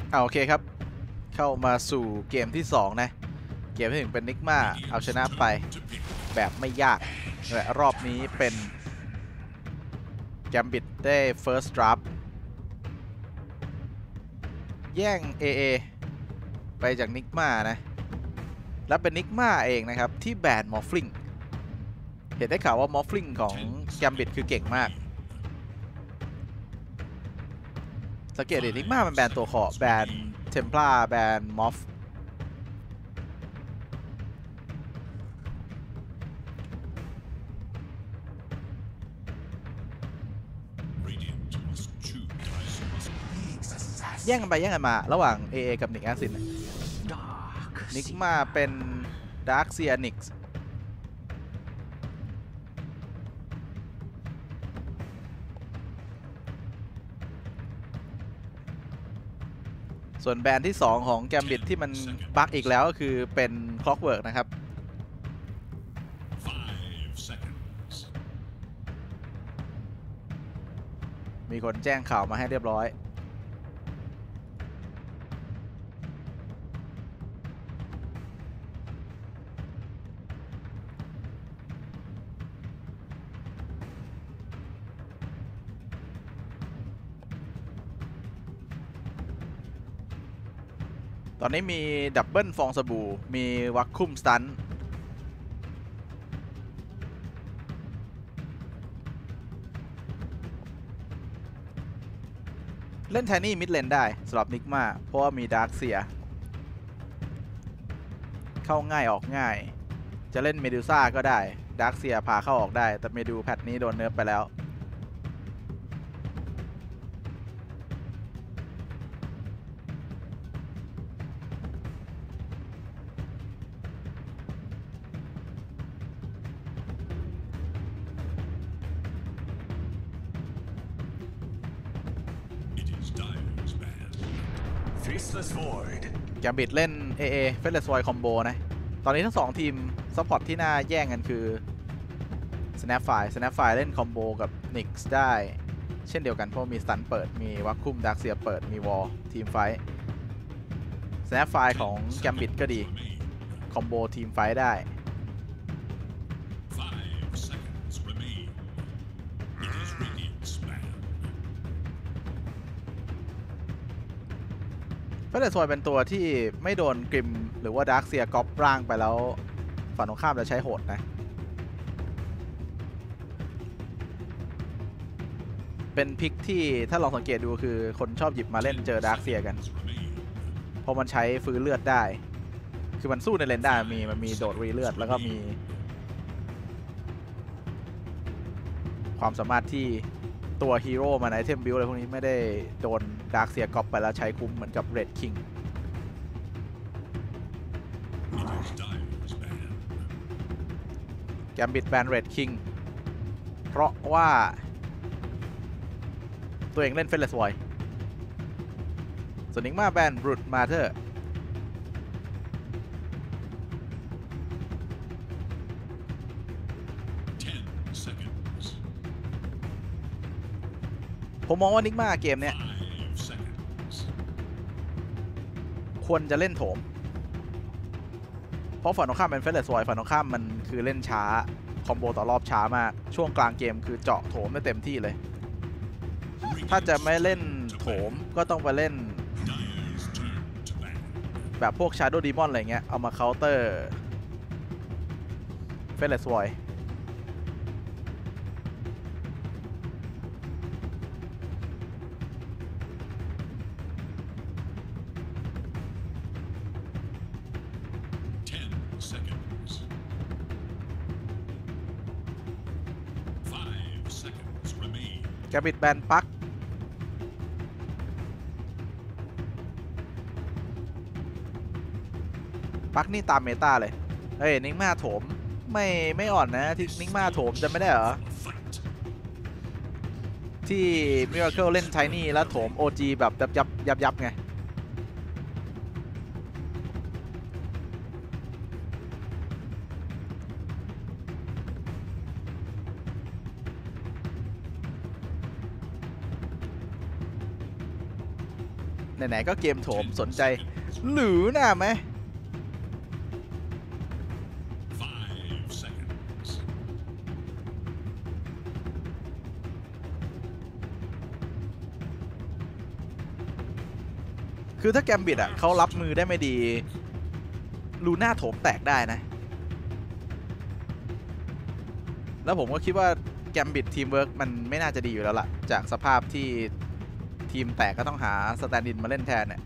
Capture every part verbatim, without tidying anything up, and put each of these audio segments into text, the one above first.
เอาโอเคครับเข้ามาสู่เกมที่สองนะเกมที่หนึ่งเป็นนิกมาเอาชนะไปแบบไม่ยากและรอบนี้เป็นแกมบิดได้ First Draft แย่ง เอ เอ ไปจากนิกมานะและเป็นนิกมาเองนะครับที่แบนมอฟฟิงเห็นได้ข่าวว่ามอฟฟิงของแกมบิดคือเก่งมากสังเกตดินิกมามันแบนตัวขอแบนเทมพลาแบนมอฟแย่งกันไปแย่งกันมาระหว่าง เอ เอ กับนิกแอซินนิกมาเป็นดาร์คเซียนิกส์ส่วนแบรนด์ที่สองของแกมบิดที่มันบั๊กอีกแล้วก็คือเป็นคล็อกเวิร์กนะครับมีคนแจ้งข่าวมาให้เรียบร้อยตอนนี้มีดับเบิลฟองสบู่มีวัคคุมสตันเล่นไทนี่มิดเลนได้สำหรับนิกมาเพราะว่ามีดาร์คเซียเข้าง่ายออกง่ายจะเล่นเมดูซ่าก็ได้ดาร์คเซียพาเข้าออกได้แต่เมดูแพทนี้โดนเนิร์ฟไปแล้วแกมบิดเล่น เอ เอ เฟสเลสวอยคอมโบนะตอนนี้ทั้งสองทีมซัพพอร์ตที่น่าแย่งกันคือ Snapfire Snapfire เล่นคอมโบกับ นิกส์ ได้เช่นเดียวกันเพราะมีสตันเปิดมีวัคคุมดาร์คเซียเปิดมีวอลทีมไฟท์ Snapfire ของแกมบิดก็ดีคอมโบทีมไฟท์ได้เฟสเลสวอยเป็นตัวที่ไม่โดนกริมหรือว่าดาร์คเซียก๊อปร่างไปแล้วฝั่งตรงข้ามจะใช้โหดนะเป็นพิกที่ถ้าลองสังเกตดูคือคนชอบหยิบมาเล่นเจอดาร์คเซียกันเพราะมันใช้ฟื้นเลือดได้คือมันสู้ในเลนได้มีมันมีโดดรีเลือดแล้วก็มีความสามารถที่ตัวฮีโร่มันไอเทมบิลอะไรพวกนี้ไม่ได้โดนดาร์คเซียก๊อปไปแล้วใช้คุ้มเหมือนกับเรดคิงแกมบิดแบนเรดคิงเพราะว่าตัวเองเล่นเฟสเลสวอยส่วนนิกมาแบนบรูทมาเธอร์ผมมองว่านิกมาเกมเนี้ยควรจะเล่นโถมเพราะฝั่งตรงข้ามเป็นเฟสเลสวอยฝั่งตรงข้ามมันคือเล่นช้าคอมโบต่อรอบช้ามากช่วงกลางเกมคือเจาะโถมได้เต็มที่เลยถ้าจะไม่เล่นโถมก็ต้องไปเล่นแบบพวก Shadow Demon อะไรเงี้ยเอามาเคาน์เตอร์เฟสเลสวอยแกบิดแบนปักปักนี่ตามเมตาเลยเฮ้ยนิกมาโถมไม่ไม่อ่อนนะที่นิกมาโถมจะไม่ได้เหรอที่มิราเคิลเล่นไทนี่แล้วโถม โอ จี แบบยับยับยับยับไงไหนๆก็เกมโถมสนใจหรือหน้าไหมคือถ้าแกมบิดอ่ะเขารับมือได้ไม่ดีลูน่าโถมแตกได้นะแล้วผมก็คิดว่าแกมบิดทีมเวิร์กมันไม่น่าจะดีอยู่แล้วล่ะจากสภาพที่ทีมแตกก็ต้องหาสแตนดินมาเล่นแทนเนี่ย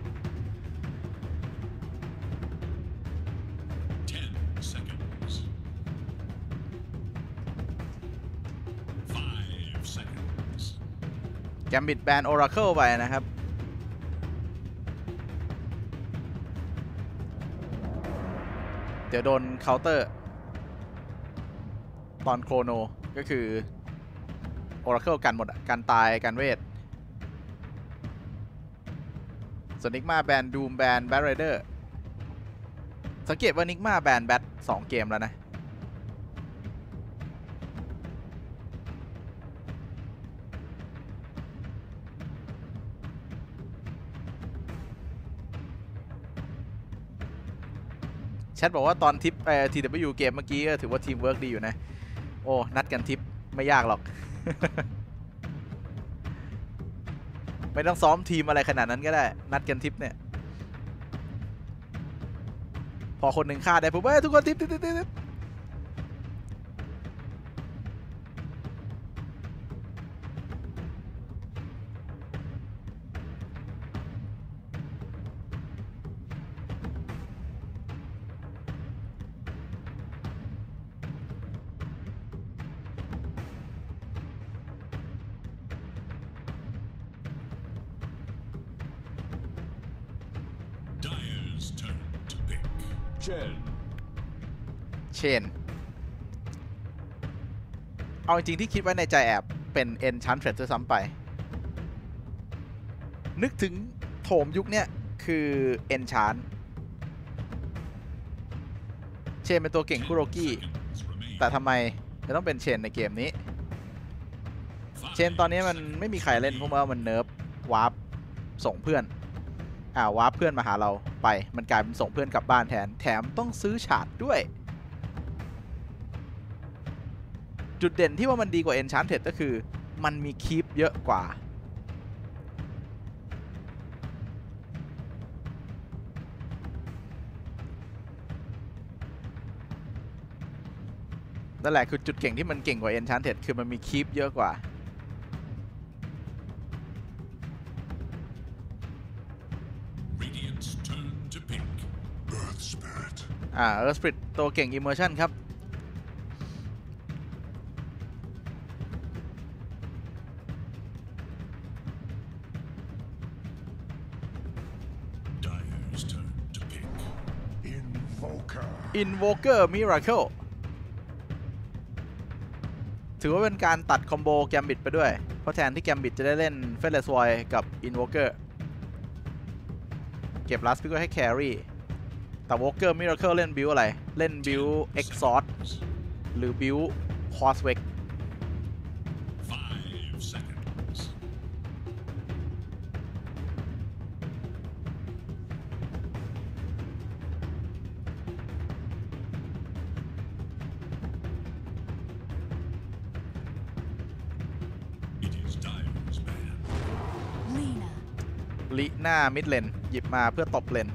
แกมบิดแบน Oracle ไปนะครับเดี๋ยวโดนเคาน์เตอร์ตอนโครโนก็คือ Oracle กันหมดอ่ะการตายการเวทส่วนนิกมาแบนดูมแบนแบทไรเดอร์สังเกตว่านิกมาแบนแบทสองเกมแล้วนะแชทบอกว่าตอนทิปเอ่อ ที ดับเบิลยู เกมเมื่อกี้ก็ถือว่าทีมเวิร์กดีอยู่นะโอ้นัดกันทิปไม่ยากหรอก ไม่ต้องซ้อมทีมอะไรขนาดนั้นก็ได้นัดกันทิปเนี่ยพอคนหนึ่งฆ่าได้ปุ๊บเฮ้ยทุกคนทิปทิปทิปทิปเชนเอาจริงๆที่คิดไว้ในใจแอบเป็น Enchantress ด้วยซ้ำไปนึกถึงโถมยุคเนี้ยคือ Enchant เชนเป็นตัวเก่งคุโรกิแต่ทำไมจะต้องเป็นเชนในเกมนี้เชนตอนนี้มันไม่มีใครเล่นเพราะว่ามันเนิร์ฟวาร์ปส่งเพื่อนอ่าวาร์ปเพื่อนมาหาเราไปมันกลายเป็นส่งเพื่อนกลับบ้านแทนแถมต้องซื้อฉาดด้วยจุดเด่นที่ว่ามันดีกว่า Enchanted ก็คือมันมีคีปเยอะกว่านั่นแหละคือจุดเก่งที่มันเก่งกว่า Enchanted คือมันมีคีปเยอะกว่าอ่า Earth Spirit ตัวเก่ง Immersion ครับInvoker Miracle ถือว่าเป็นการตัดคอมโบแกมบิดไปด้วยเพราะแทนที่แกมบิดจะได้เล่น Fearless Void กับ Invoker เก็บ Last Pick ไว้ให้ Carry แต่ Invoker Miracle เล่นบิวอะไรเล่นบิว Exhaust หรือบิว Coswekลิหน้ามิดเลนหยิบมาเพื่อตบเลน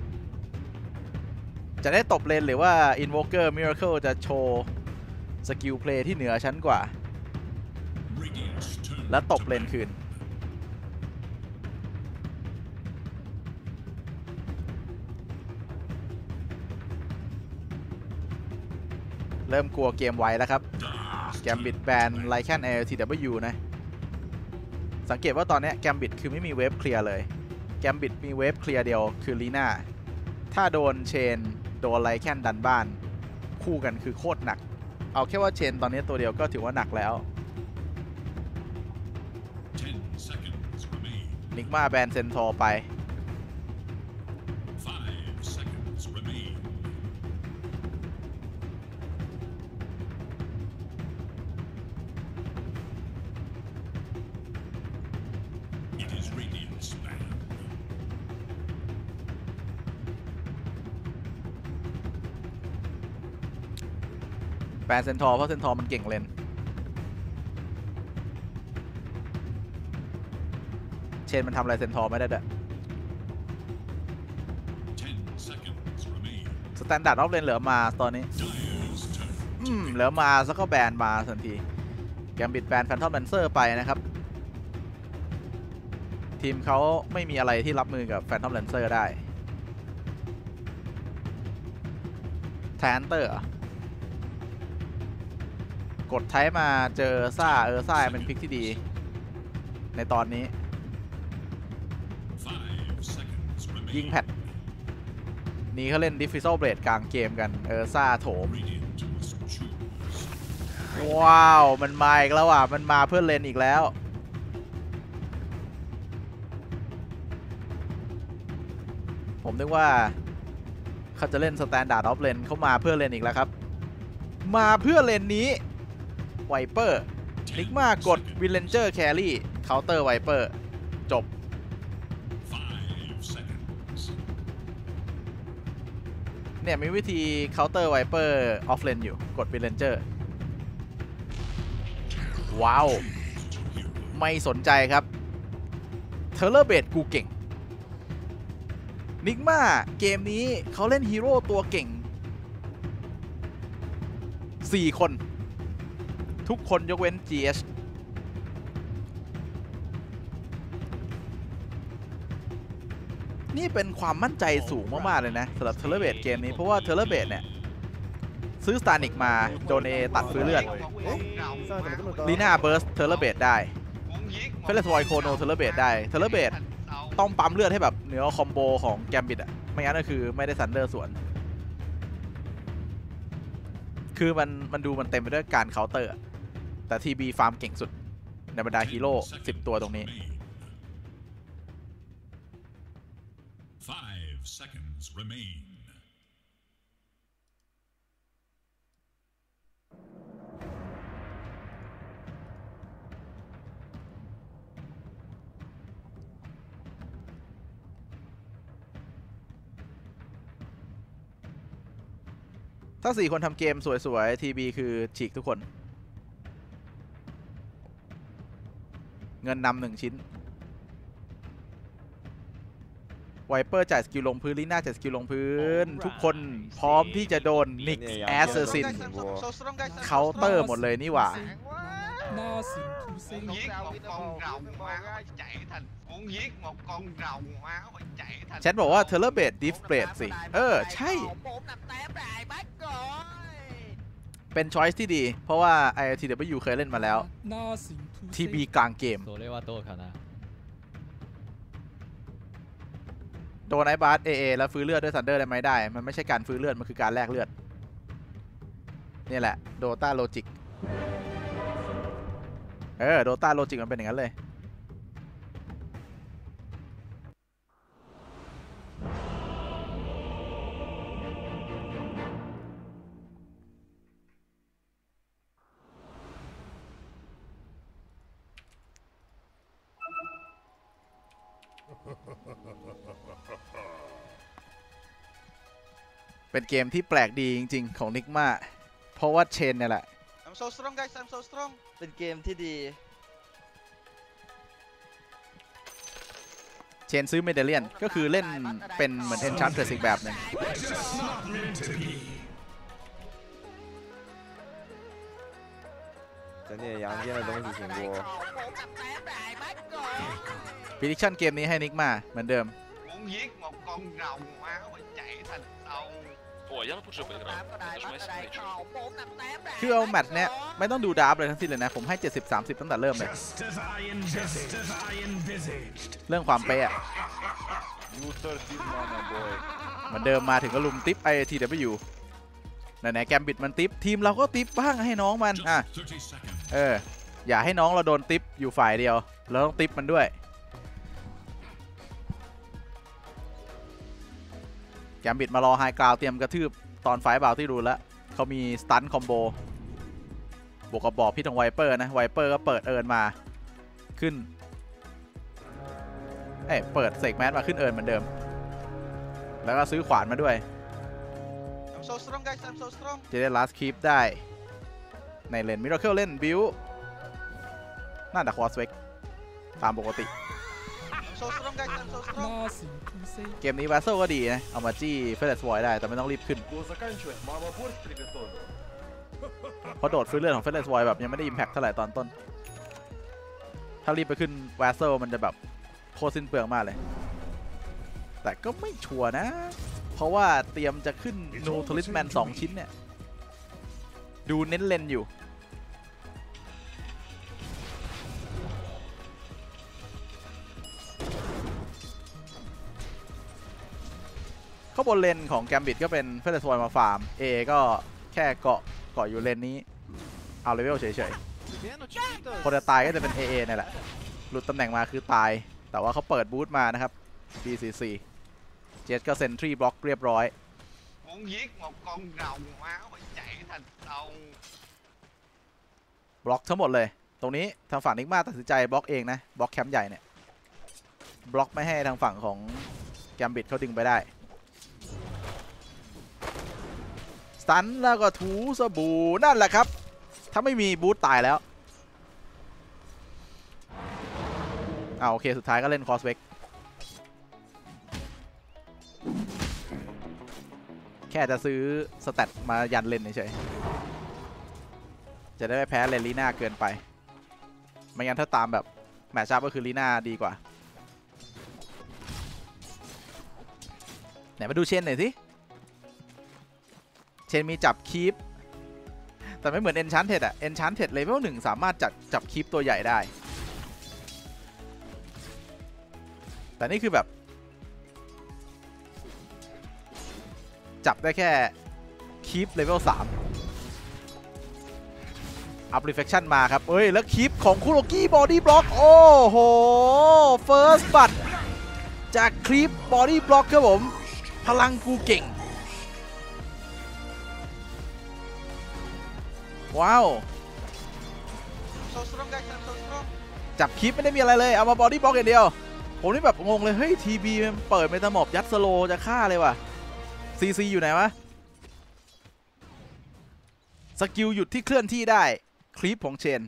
จะได้ตบเลนหรือว่า Invoker Miracle จะโชว์สกิลเพลย์ที่เหนือชั้นกว่าและตบเลนคืนเริ่มกลัวเกมไวแล้วครับแกมบิดแบนไลแคน แอล ที ดับเบิลยู นะสังเกตว่าตอนนี้แกมบิดคือไม่มีเวฟเคลียร์เลยแกมบิดมีเวฟเคลียร์เดียวคือลีน่าถ้าโดนเชนโดนไลแคนดันบ้านคู่กันคือโคตรหนักเอาแค่ว่าเชนตอนนี้ตัวเดียวก็ถือว่าหนักแล้วนิกมาแบนเซนทอร์ไปแปนเซนทอร์เพราะเซนทอร์มันเก่งเลนเชนมันทำอะไรเซนทอร์ไม่ได้ด้วยสแตนดาร์ดออฟเลนเหลือมาตอนนี้อืมเหลือมาแล้วก็แบนมาทันทีแกมบิดแบนแฟนทอมแลนเซอร์ไปนะครับทีมเขาไม่มีอะไรที่รับมือกับแฟนทอมแลนเซอร์ได้แทนเตอร์กดไทป์มาเจอซ่าเออซ่าเป็นพิกที่ดีในตอนนี้ยิงแพทนี่เขาเล่นดิฟฟิโซเบรดกลางเกมกันเออซ่าโถมว้าวมันมาอีกแล้วอ่ะมันมาเพื่อเลนอีกแล้วผมนึกว่าเขาจะเล่นสแตนดาร์ดออฟเลนเขามาเพื่อเลนอีกแล้วครับมาเพื่อเลนนี้ไวเปอร์นิกมากดวิลเลนเจอร์แครี่เคาน์เตอร์ไวเปอร์จบเนี่ยมีวิธีเคาน์เตอร์ไวเปอร์ออฟเลนอยู่กดวิลเลนเจอร์ว้าวไม่สนใจครับเทเลอร์เบดกูเก่งนิกมาเกมนี้เขาเล่นฮีโร่ตัวเก่งสี่คนทุกคนยกเว้น จี เอช นี่เป็นความมั่นใจสูงมากๆเลยนะสำหรับเทเลเบดเกมนี้เพราะว่าเทเลเบดเนี่ยซื้อสตาร์นิกมาโดนเอตัดฟื้นเลือดลีน่าเบิร์สเทเลเบดได้เฟลสวอยโคโนเทเลเบดได้เทเลเบดต้องปั๊มเลือดให้แบบเหนือคอมโบของแกมบิดอะไม่งั้นก็คือไม่ได้ซันเดอร์สวนคือมันมันดูมันเต็มไปด้วยการเคาน์เตอร์แต่ทีบีฟาร์มเก่งสุดในบรรดาฮีโร่สิบตัวตรงนี้ถ้าสี่คนทำเกมสวยๆ ที บี คือฉีกทุกคนเงินนำหนึ่งชิ้นไวเปอร์จ่ายสกิลลงพื้นลีน่าจ่ายสกิลลงพื้นทุกคนพร้อมที่จะโดนนิกแอสเซอร์ซินเคาน์เตอร์หมดเลยนี่หว่าแชทบอกว่าเทเลเบดดิฟเบรดสิเออใช่เป็นช้อยส์ที่ดีเพราะว่า ไอ แอล ที ดับเบิลยู เคยเล่นมาแล้ว ที บี กลางเกมโดนไอ้บาส เอ เอ แล้วฟื้นเลือดด้วยซันเดอร์ได้ไหมได้มันไม่ใช่การฟื้นเลือดมันคือการแลกเลือดนี่แหละโดต้าโลจิกเออโดต้าโลจิกมันเป็นอย่างนั้นเลยเป็นเกมที่แปลกดีจริงๆของนิกมาเพราะว่าเชนเนี่ยแหละ I'm so strong guys I'm so strong เป็นเกมที่ดีเชนซื้อเมเดเลียนก็คือเล่นเป็นเหมือนเอนชันเทรสอีกแบบหนึ่งแต่เนี่ย阳间的东西挺多พิดิชั่นเกมนี้ให้นิกมาเหมือนเดิมคือเอาแมตช์เนี้ยไม่ต้องดูดาร์ฟเลยทั้งสิ้นเลยนะผมให้เจ็ดสิบ สามสิบตั้งแต่เริ่มเลยเรื่องความเป๊ะเหมือนเดิมมาถึงก็ลุมติ๊บ ไอ ที ดับเบิลยู ไหนๆแกมบิดมันติ๊บทีมเราก็ติ๊บบ้างให้น้องมันอ่ะเอออย่าให้น้องเราโดนติ๊บอยู่ฝ่ายเดียวเราต้องติ๊บมันด้วยแกมบิดมารอไฮกราวเตรียมกระทืบตอนไฟบาวที่รู้แล้วเขามีสตันคอมโบบวกกับบอกพี่ทางไวเปอร์นะไวเปอร์ก็เปิดเอิร์นมาขึ้นเอ้เปิดเสกแมสมาขึ้นเอิร์นเหมือนเดิมแล้วก็ซื้อขวานมาด้วย I'm so strong guys I'm so strong จะได้ลัสคีปได้ในเลนมิราเคิลเล่นบิวน่าจะคอสเวกตามปกติ I'm so strong guys, I'm so strong. เกมนี้แวสเซลก็ดีนะ เอามาจี้เฟเลสวอยได้แต่ไม่ต้องรีบขึ้นเพราะโดดฟื้นเลือดของเฟเลสวอยแบบยังไม่ได้อิมแพคเท่าไหร่ตอนต้นถ้ารีบไปขึ้นแวสเซลมันจะแบบโคตรสิ้นเปลืองมากเลยแต่ก็ไม่ชัวร์นะเพราะว่าเตรียมจะขึ้นนูทลิสแมนสองชิ้นเนี่ยดูเน้นเลนอยู่ข้างบนเลนของแกมบิดก็เป็นเฟรนด์สวอยมาฟาร์ม A ก็แค่เกาะเกาะอยู่เลนนี้เอาเลเวลเฉยๆคนจะตายก็จะเป็น เอ เอ นี่แหละหลุดตำแหน่งมาคือตายแต่ว่าเขาเปิดบูทมานะครับ บี ซี ซี เจสก็เซนทรีบล็อกเรียบร้อย Muốn giết một con rồng máu phải chạy thành rồng. บล็อกทั้งหมดเลยตรงนี้ทางฝั่งนิกมาตัดสินใจบล็อกเองนะบล็อกแคมป์ใหญ่เนี่ยบล็อกไม่ให้ทางฝั่งของแกมบิดเขาดึงไปได้สตันแล้วก็ถูสบู่นั่นแหละครับถ้าไม่มีบูทตายแล้วอ่าโอเคสุดท้ายก็เล่นคอสเวกแค่จะซื้อสแตทมายันเลนเฉยจะได้ไม่แพ้เลนลีน่าเกินไปไม่งั้นถ้าตามแบบแมตช์อัพก็คือลีน่าดีกว่าไหนมาดูเชนหน่อยสิเชนมีจับคีปแต่ไม่เหมือน Enchanted อะ Enchanted เลเวลหนึ่งสามารถจับจับคีปตัวใหญ่ได้แต่นี่คือแบบจับได้แค่คีปเลเวลสามอัพรีเฟคชั่นมาครับเอ้ยแล้วคีปของคุโรกิบอดี้บล็อกโอ้โหเฟิร์สบัตจากคลิปบอดี้บล็อกครับผมพลังกูเก่งว้าว So strong guys, I'm so strong. จับคลิปไม่ได้มีอะไรเลยเอามาบอดี้บล็อกอย่างเดียวผมนี่แบบงงเลยเฮ้ยทีบีมันเปิดเมตาหมอบยัดสโลจะฆ่าเลยว่ะซีซีอยู่ไหนวะสกิลหยุดที่เคลื่อนที่ได้คลิปของเชน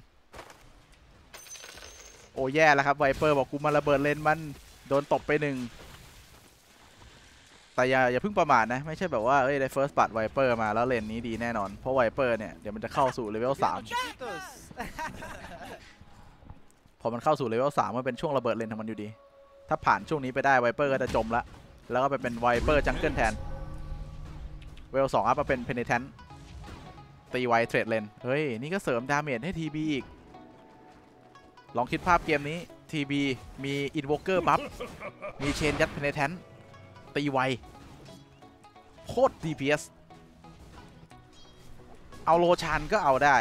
โอ้แย่แล้วครับไวเปอร์บอกกูมาระเบิดเลนมันโดนตบไปหนึ่งแต่อย่าอย่าเพิ่งประมาทนะไม่ใช่แบบว่าเอ้ยได้เฟิร์สบัตไวเปอร์มาแล้วเลนนี้ดีแน่นอนเพราะไวเปอร์เนี่ยเดี๋ยวมันจะเข้าสู่เลเวลสามพอมันเข้าสู่เลเวลสามมันเป็นช่วงระเบิดเลนของมันอยู่ดีถ้าผ่านช่วงนี้ไปได้ไวเปอร์ก็จะจมละแล้วก็ไปเป็นไวเปอร์จังเกิลแทนเวลสองอัพมาเป็นเพนิแทนตีไวเทรดเลนเฮ้ยนี่ก็เสริมดาเมจให้ ที บี อีกลองคิดภาพเกมนี้ ที บี มีอินโวเกอร์บัฟมีเชนยัดเพนิแทนตีไวโคตร ดี พี เอส เอาโลชานก็เอาได้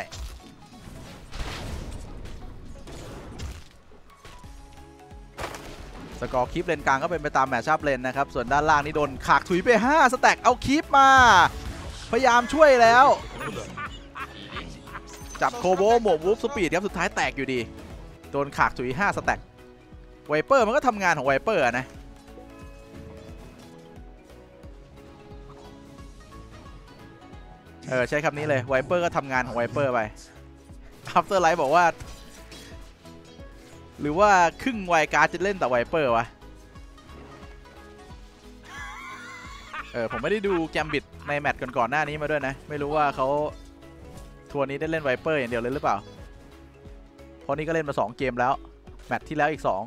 สกอร์คลิปเลนกลางก็เป็นไปตามแมตช์อัพเลนนะครับส่วนด้านล่างนี่โดนขากถุยไปห้าสแต็กเอาคลิปมาพยายามช่วยแล้วจับโคโบหมวกวูฟสปีดครับสุดท้ายแตกอยู่ดีโดนขากถุยห้าสแต็กไวเปอร์มันก็ทำงานของไวเปอร์นะเออใช้คำนี้เลยไวเปอร์ก็ทำงานของไวเปอร์ไปอัฟเตอร์ไลท์บอกว่าหรือว่าครึ่งไวการ์ดจะเล่นแต่ไวเปอร์วะเออผมไม่ได้ดูแกมบิดในแมตช์ก่อนๆหน้านี้มาด้วยนะไม่รู้ว่าเขาทัวร์นี้ได้เล่นไวเปอร์อย่างเดียวเลยหรือเปล่าเพราะนี่ก็เล่นมาสองเกมแล้วแมตช์ที่แล้วอีกสอง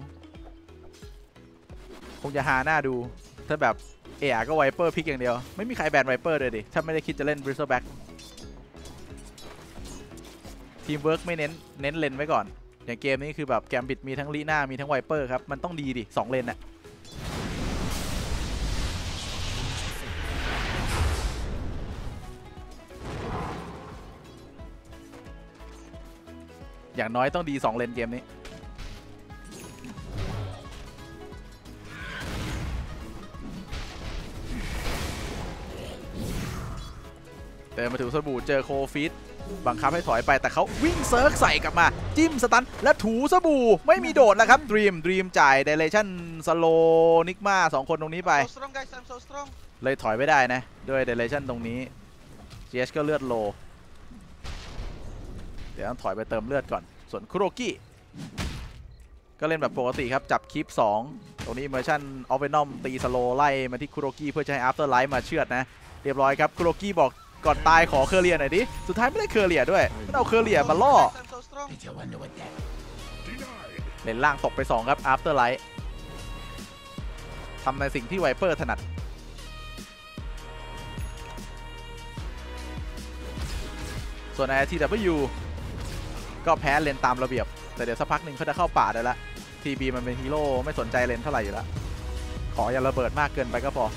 คงจะหาหน้าดูถ้าแบบเออก็ไวเปอร์พิกอย่างเดียวไม่มีใครแบนไวเปอร์เลยดิถ้าไม่ได้คิดจะเล่นบริสเตอร์แบ็กทีมเวิร์กไม่เน้นเน้นเลนไว้ก่อนอย่างเกมนี้คือแบบแกมบิดมีทั้งลีน่ามีทั้งไวเปอร์ครับมันต้องดีดิสองเลนน่ะอย่างน้อยต้องดีสองเลนเกมนี้เดินมาถึงสบู่เจอโคฟิตบังคับให้ถอยไปแต่เขาวิ่งเซิร์กใส่กลับมาจิ้มสตันและถูสบู่ไม่มีโดดแล้วครับดรีมดรีมจ่ายเดเลชั่นสโลนิกมาสองคนตรงนี้ไป So strong guys, I'm so strong. เลยถอยไม่ได้นะด้วยเดเลชั่นตรงนี้ จี เอช ก็เลือดโลเดี๋ยวต้องถอยไปเติมเลือดก่อนส่วนคุโรกิก็เล่นแบบปกติครับจับคลิปสองตรงนี้ Immersion of Venom ตีสโลไล่มาที่คุโรกิเพื่อจะให้ Afterlife มาเชือดนะเรียบร้อยครับคุโรกิบอกก่อนตายขอเคอร์เรียหน่อยดิสุดท้ายไม่ได้เคอร์เรียด้วยมันเอาเคอร์เรียมาล่อเล่นล่างตกไปสองครับ Afterlife ทำในสิ่งที่ไวเปอร์ถนัดส่วน ไอ ที ดับเบิลยู ก็แพ้เลนตามระเบียบแต่เดี๋ยวสักพักหนึ่งเขาจะเข้าป่าได้ละ ที บี มันเป็นฮีโร่ไม่สนใจเลนเท่าไหร่อยู่แล้วขออย่าระเบิดมากเกินไปก็พอ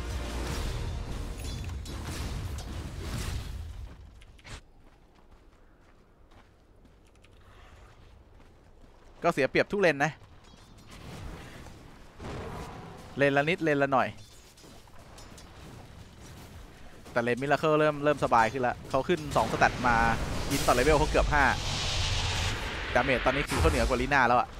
ก็เสียเปรียบทุกเลนนะเลนละนิดเลนละหน่อยแต่เลนมิราเคิลเริ่มเริ่มสบายขึ้นแล้วเขาขึ้นสองสแตทมายินต่อเลเวลเขาเกือบห้าดาเมจตอนนี้คือเขาเหนือกว่าลีน่าแล้วอะ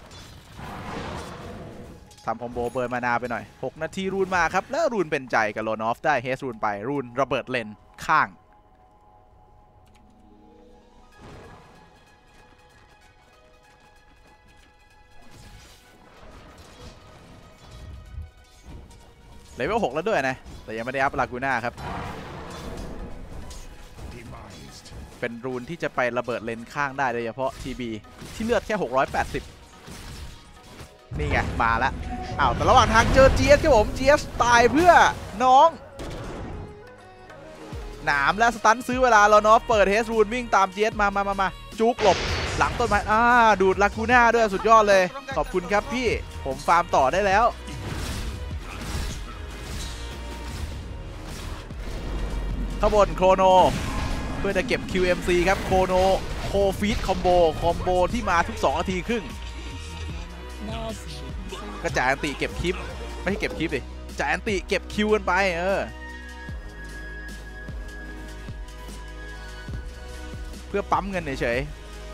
ทำคอมโบเบิร์นมานาไปหน่อยหกนาทีรูนมาครับแล้วรูนเป็นใจกับโลนอฟได้เฮสรูนไปรูนระเบิดเลนข้างเลเวลหกแล้วด้วยนะแต่ยังไม่ได้อัพลากูน่าครับเป็นรูนที่จะไประเบิดเลนข้างได้โดยเฉพาะ ที บี ที่เลือดแค่หกร้อยแปดสิบนี่ไงมาแล้วอ้าวแต่ระหว่างทางเจอ จี เอส ครับผม จี เอส ตายเพื่อน้องหนามและสตันซื้อเวลาเราเนาะเปิดเฮสรูนวิ่งตาม จี เอส มามามามาจุกหลบหลังต้นไม้อ่าดูดลากูน่าด้วยสุดยอดเลยขอบคุณครับพี่ผมฟาร์มต่อได้แล้วข้างบนโครโนเพื่อจะเก็บ คิว เอ็ม ซี ครับโครโนโคฟีดคอมโบคอมโบที่มาทุกสองนาทีครึ่งก็จ่ายอันติเก็บคลิปไม่ใช่เก็บคลิปดิจ่ายอันติเก็บคิวกันไปเออเพื่อปั๊มเงินเฉย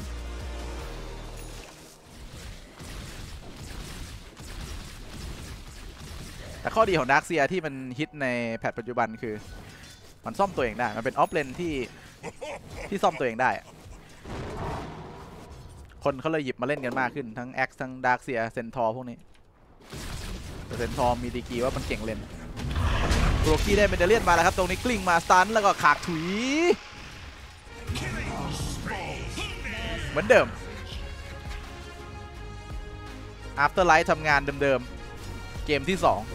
ๆแต่ข้อดีของดาร์คเซียที่มันฮิตในแพทปัจจุบันคือมันซ่อมตัวเองได้มันเป็นออฟเลนที่ที่ซ่อมตัวเองได้คนเขาเลยหยิบมาเล่นกันมากขึ้นทั้งแอ็กซ์ทั้งดาร์คเซียเซนทอร์พวกนี้แต่เซนทอร์มีดีกรีว่ามันเก่งเลนโรกี้ได้เมดัลเลียนมาแล้วครับตรงนี้กลิ้งมาสตันแล้วก็ขากถุยเหมือนเดิม Afterlife ทำงานเดิมๆเกมที่สอง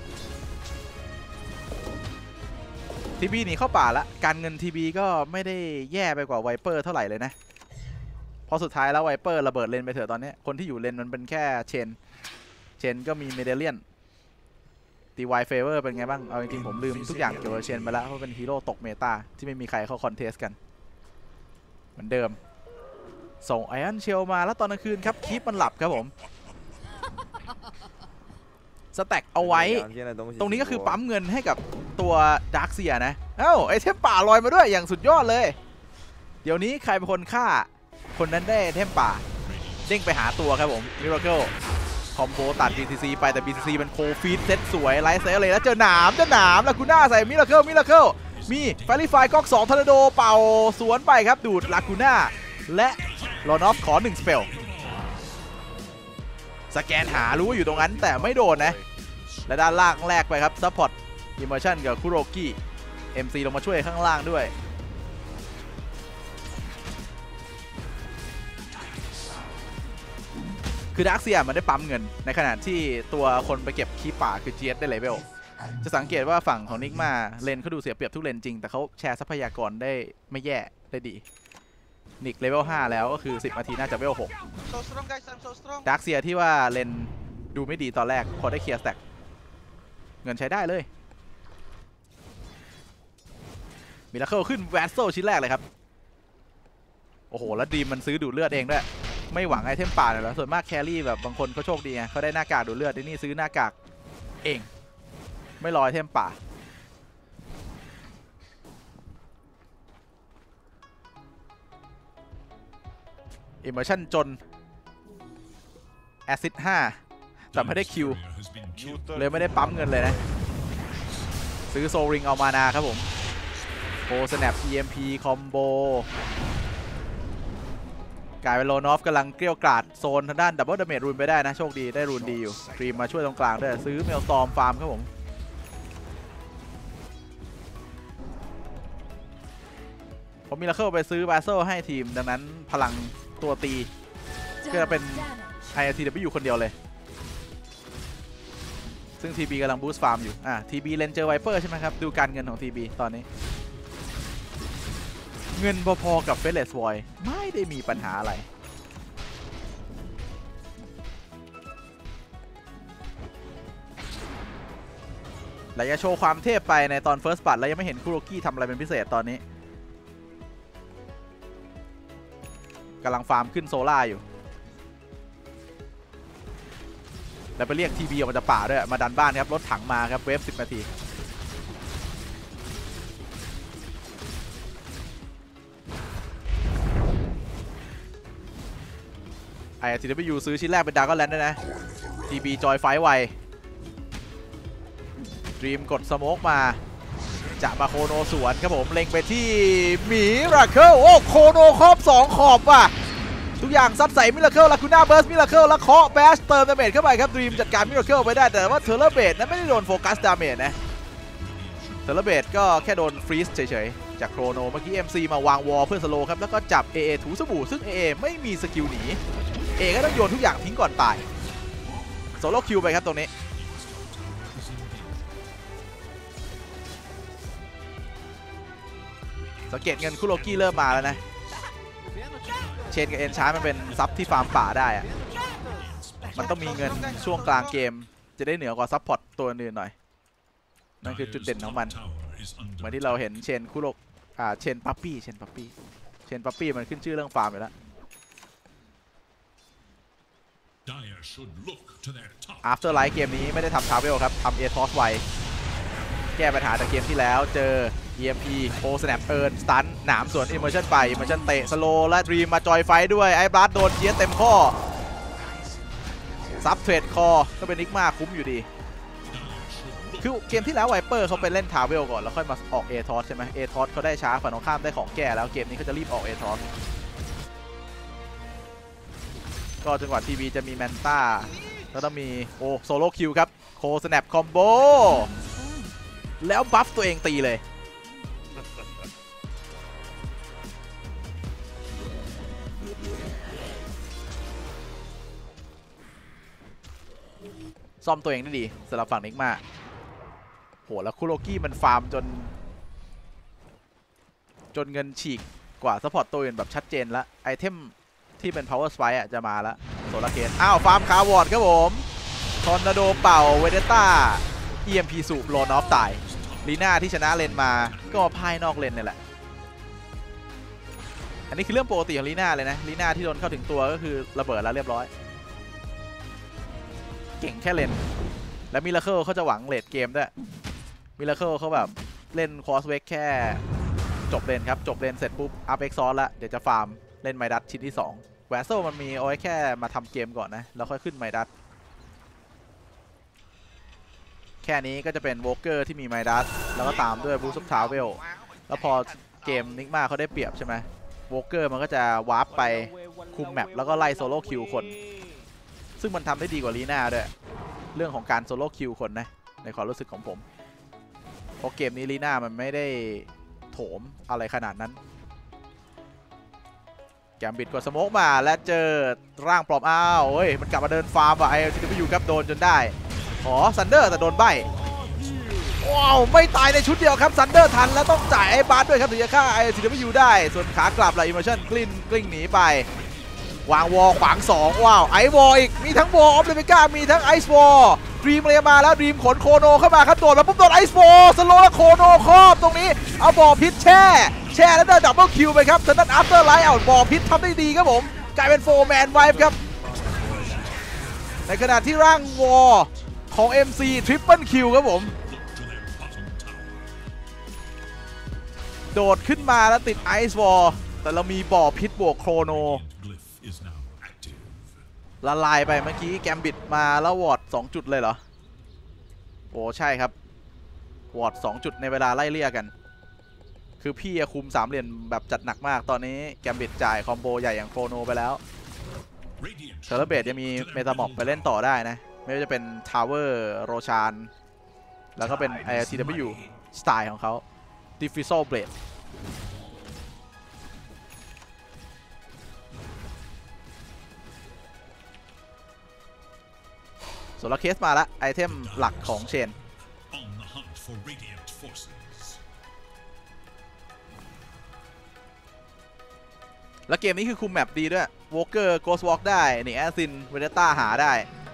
ทีบีหนีเข้าป่าละการเงินทีบีก็ไม่ได้แย่ไปกว่าไวเปอร์เท่าไหร่เลยนะพอสุดท้ายแล้วไวเปอร์ระเบิดเลนไปเถอะตอนนี้คนที่อยู่เลนมันเป็นแค่เชนเชนก็มีเมเดเลียนตีไวเฟเวอร์เป็นไงบ้างเอาจริงๆผมลืมทุกอย่างเกี่ยวกับเชนไปแล้วเพราะเป็นฮีโร่ตกเมตาที่ไม่มีใครเข้าคอนเทสกันเหมือนเดิมส่งไอออนเชลมาแล้วตอนกลางคืนครับคีปมันหลับครับผมสแต็กเอาไว้ตรงนี้ก็คือปั๊มเงินให้กับตัวดาร์คเซียนะเอ้าไอเทมป่าลอยมาด้วยอย่างสุดยอดเลยเดี๋ยวนี้ใครเป็นคนฆ่าคนนั้นได้เทมป่าเด้งไปหาตัวครับผมมิราเคิลคอมโบตัด บี ซี ซี ไปแต่ บี ซี ซี มันโคฟีดเซตสวยไลท์เซตเลยแล้วเจอหนามเจอหนามลากูน่าใส่มิราเคิลมิราเคิลมีแฟลิฟายก๊อกสองทอร์นาโดเป่าสวนไปครับดูดลากูน่าและลอนอฟขอหนึ่งสเปลสแกนหารู้ว่าอยู่ตรงนั้นแต่ไม่โดนนะและด้านล่างแรกไปครับซัพพอร์ตอิมเมอร์ชั่นกับคุโรกิ เอ็ม ซี ลงมาช่วยข้างล่างด้วยคือดาร์คเซียมันได้ปั๊มเงินในขณะที่ตัวคนไปเก็บคีป่าคือ จี เอส ได้เลเวลจะสังเกตว่าฝั่งของนิกมาเลนเขาดูเสียเปรียบทุกเลนจริงแต่เขาแชร์ทรัพยากรได้ไม่แย่ได้ดีนิกเลเวลห้าแล้วก็คือสิบนาทีน่าจะเลเวลหกดาร์คเซียที่ว่าเลนดูไม่ดีตอนแรกพอได้เคลียร์สแต็กเงินใช้ได้เลยมิราเคิลขึ้นแวสโซชิ้นแรกเลยครับโอ้โหแล้วดีมมันซื้อดูดเลือดเองด้วยไม่หวังไอเทมป่าเลยแล้วส่วนมากแครี่แบบบางคนเขาโชคดีไงเขาได้หน้ากากดูดเลือดที่นี่ซื้อหน้ากากเองไม่รอไอเทมป่าอิมเมอร์ชั่นจนแอซิดห้าแต่ไม่ได้คิวเลยไม่ได้ปั๊มเงินเลยนะซื้อโซริงเอามานาครับผมโอสแนป อี เอ็ม พี คอมโบกลายเป็นโลนอฟกำลังเกลี้ยวกล่อมโซนทางด้านดับเบิลดาเมจรูนไปได้นะโชคดีได้รูนดีอยู่ดรีมมาช่วยตรงกลางด้วยซื้อเมลซอมฟาร์มครับผมผมมีลาเคิลไปซื้อบาเซลให้ทีมดังนั้นพลังตัวตีก็จะเป็น ไอ แอล ที ดับเบิลยู คนเดียวเลยซึ่ง ที บี กำลังบูสต์ฟาร์มอยู่อ่ะ ที บี เลนเจอไวเปอร์ใช่ไหมครับดูการเงินของ ที บี ตอนนี้เงินพอๆกับเฟสเลสวอยไม่ได้มีปัญหาอะไรหลังจากโชว์ความเทพไปในตอน First Blood แล้วยังไม่เห็นคุโรกิทำอะไรเป็นพิเศษตอนนี้กำลังฟาร์มขึ้นโซล่าอยู่แล้วไปเรียก ที บี ออกมาจากป่าด้วยมาดันบ้านครับรถถังมาครับเวฟสิบนาทีไอ ที ดับเบิลยู ซื้อชิ้นแรกเป็นดาร์กแลนด์ด้วยนะ ที บี จอยไฟไวดรีมกดสโมกมาจะมาโคโนสวนครับผมเล็งไปที่หมีราเคิลโอ้โคโนครอบสองขอบว่ะทุกอย่างซัดใส่มิราเคิลลาคูน่าเบิร์สมิราเคิลแล้วเคาะแบชเติมดาเมจเข้าไปครับดรีมจัดการมิราเคิลไปได้แต่ว่าเทเลเบตนั้นไม่ได้โดนโฟกัสดาเมจนะเทเลเบตก็แค่โดนฟรีซเฉยๆจากโครโนเมื่อกี้ เอ็ม ซี มาวางวอลเพื่อสโลครับแล้วก็จับ เอ เอ ถูสบู่ซึ่ง เอ เอ ไม่มีสกิลหนีเอก็ต้องโยนทุกอย่างทิ้งก่อนตายโซโล่คิวไปครับตรงนี้สังเกตเงินคุโรกิเริ่มมาแล้วนะเชนกับเอ็นชาร์มันเป็นซับที่ฟาร์มป่าได้อะมันต้องมีเงินช่วงกลางเกมจะได้เหนือกว่าซับพอร์ตตัวอื่นหน่อยนั่นคือจุดเด่นของมันเหมือนที่เราเห็นเชนคุโรอ่าเชนปั๊ปปี้เชนปั๊ปปี้เชนปั๊ปปี้มันขึ้นชื่อเรื่องฟาร์มอยู่แล้วAfter Light เกมนี้ไม่ได้ทำทาวเวลครับทำเอทอสไวแก้ปัญหาจากเกมที่แล้วเจอ อี เอ็ม พี โอ Snap เอิร์นสตันหนามสวน Immersion ไป Immersion เตะสโลและดรีมมาจอยไฟด้วยไอ้บลัดโดนเจียเต็มข้อซับเทรดคอก็เป็นนิกมาคุ้มอยู่ดีคือเกมที่แล้วไวเปอร์เขาไปเล่นทาวเวลก่อนแล้วค่อยมาออกเอทอสใช่ไหมเอทอสเขาได้ช้าฝั่งตรงข้ามได้ของแก้แล้วเกมนี้เขาจะรีบออกเอทอสก็จนกว่า ที บี จะมีแมนต้าแล้วต้องมีโอ้โซโล่คิวครับโคสแนปคอมโบแล้วบัฟตัวเองตีเลยซ่อมตัวเองได้ดีสำหรับฝั่งนิกมาโหแล้วคุโรกิมันฟาร์มจนจนเงินฉีกกว่าซัพพอร์ตตัวอื่นแบบชัดเจนแล้วไอเทมที่เป็น power spike อ่ะจะมาแล้วโซลาร์เคนอ้าวฟาร์มคาร์วอร์ดครับผมทอร์นาโดเป่าเวเดต้า อี เอ็ม พี สูบโลนอฟตายลีน่าที่ชนะเลนมาก็มาพ่ายนอกเลนนี่แหละอันนี้คือเรื่องปกติของลีน่าเลยนะลีน่าที่โดนเข้าถึงตัวก็คือระเบิดแล้วเรียบร้อยเก่งแค่เลนแล้วมิราเคิลเขาจะหวังเลดเกมด้วยมิราเคิลเขาแบบเล่นคอสเวกแค่จบเลนครับจบเลนเสร็จปุ๊บอัพเอ็กซอสแล้วเดี๋ยวจะฟาร์มเล่นไมดัสชิ้นที่สองแวสโซมันมีเอาไว้แค่มาทำเกมก่อนนะแล้วค่อยขึ้นไมดัสแค่นี้ก็จะเป็นโวเกอร์ที่มีไมดัสแล้วก็ตามด้วยบูสต์ทาวเวลแล้วพอเกมนิกมาเขาได้เปรียบใช่ไหมโวเกอร์มันก็จะวาร์ปไปคุมแมปแล้วก็ไล่โซโล่คิวคนซึ่งมันทำได้ดีกว่าลีน่าด้วยเรื่องของการโซโล่คิวคนนะในความรู้สึกของผมเพราะเกมนี้ลีน่ามันไม่ได้โถมอะไรขนาดนั้นแกมบิดกดสโมกมาและเจอร่างปลอมอ้าวเฮ้ยมันกลับมาเดินฟาร์มว่ะไอ แอล ที ดับเบิลยู ครับโดนจนได้ขอซันเดอร์แต่โดนใบว้าวไม่ตายในชุดเดียวครับซันเดอร์ทันแล้วต้องจ่ายไอ้บาร์ด้วยครับถึงจะฆ่า ไอ แอล ที ดับเบิลยู ได้ส่วนขากลับละอิมเมอร์ชั่นกลิ้นกลิ้งหนีไปวางวอลขวางสองว้าวไอวอลอีกมีทั้งวอลออฟเลเมก้ามีทั้งไอซ์วอลดรีมเลยมาแล้วดรีมขนโคโนเข้ามาครับโดนแล้วปุ๊บโดนไอซ์วอลสโลแล้วโคโนครอบตรงนี้เอาบอลพิษแช่แช่แล้วได้ดับเบิลคิวไปครับทางด้านอัพเตอร์ไลท์เอาบอลพิษทำได้ดีครับผมกลายเป็นโฟร์แมนไวฟ์ครับในขณะที่ร่างวอลของ เอ็ม ซี Triple Kill ครับผมโดดขึ้นมาแล้วติดไอซ์วอลแต่เรามีบ่อพิษบวกโครโนละลายไปเมื่อกี้แกมบิดมาแล้ววอร์ดสองจุดเลยเหรอโอ้ใช่ครับวอร์ดสองจุดในเวลาไล่เลี่ยกันคือพี่อะคุมสามเหลี่ยมแบบจัดหนักมากตอนนี้แกมบิดจ่ายคอมโบใหญ่อย่างโครโนไปแล้วเซเลเบตยังมีเมตาม็อบไปเล่นต่อได้นะไม่ว่าจะเป็นทาวเวอร์โรชานแล้วก็เป็น แอล ที ดับเบิลยู สไตล์ของเขา Diffusal Blade โซลาร์เคสมาละไอเทมหลักของเชนแล้วเกมนี้คือคุมแมปดีด้วยวอลเกอร์โกสวอล์กได้นี่แอซินเวเนต้าหาได้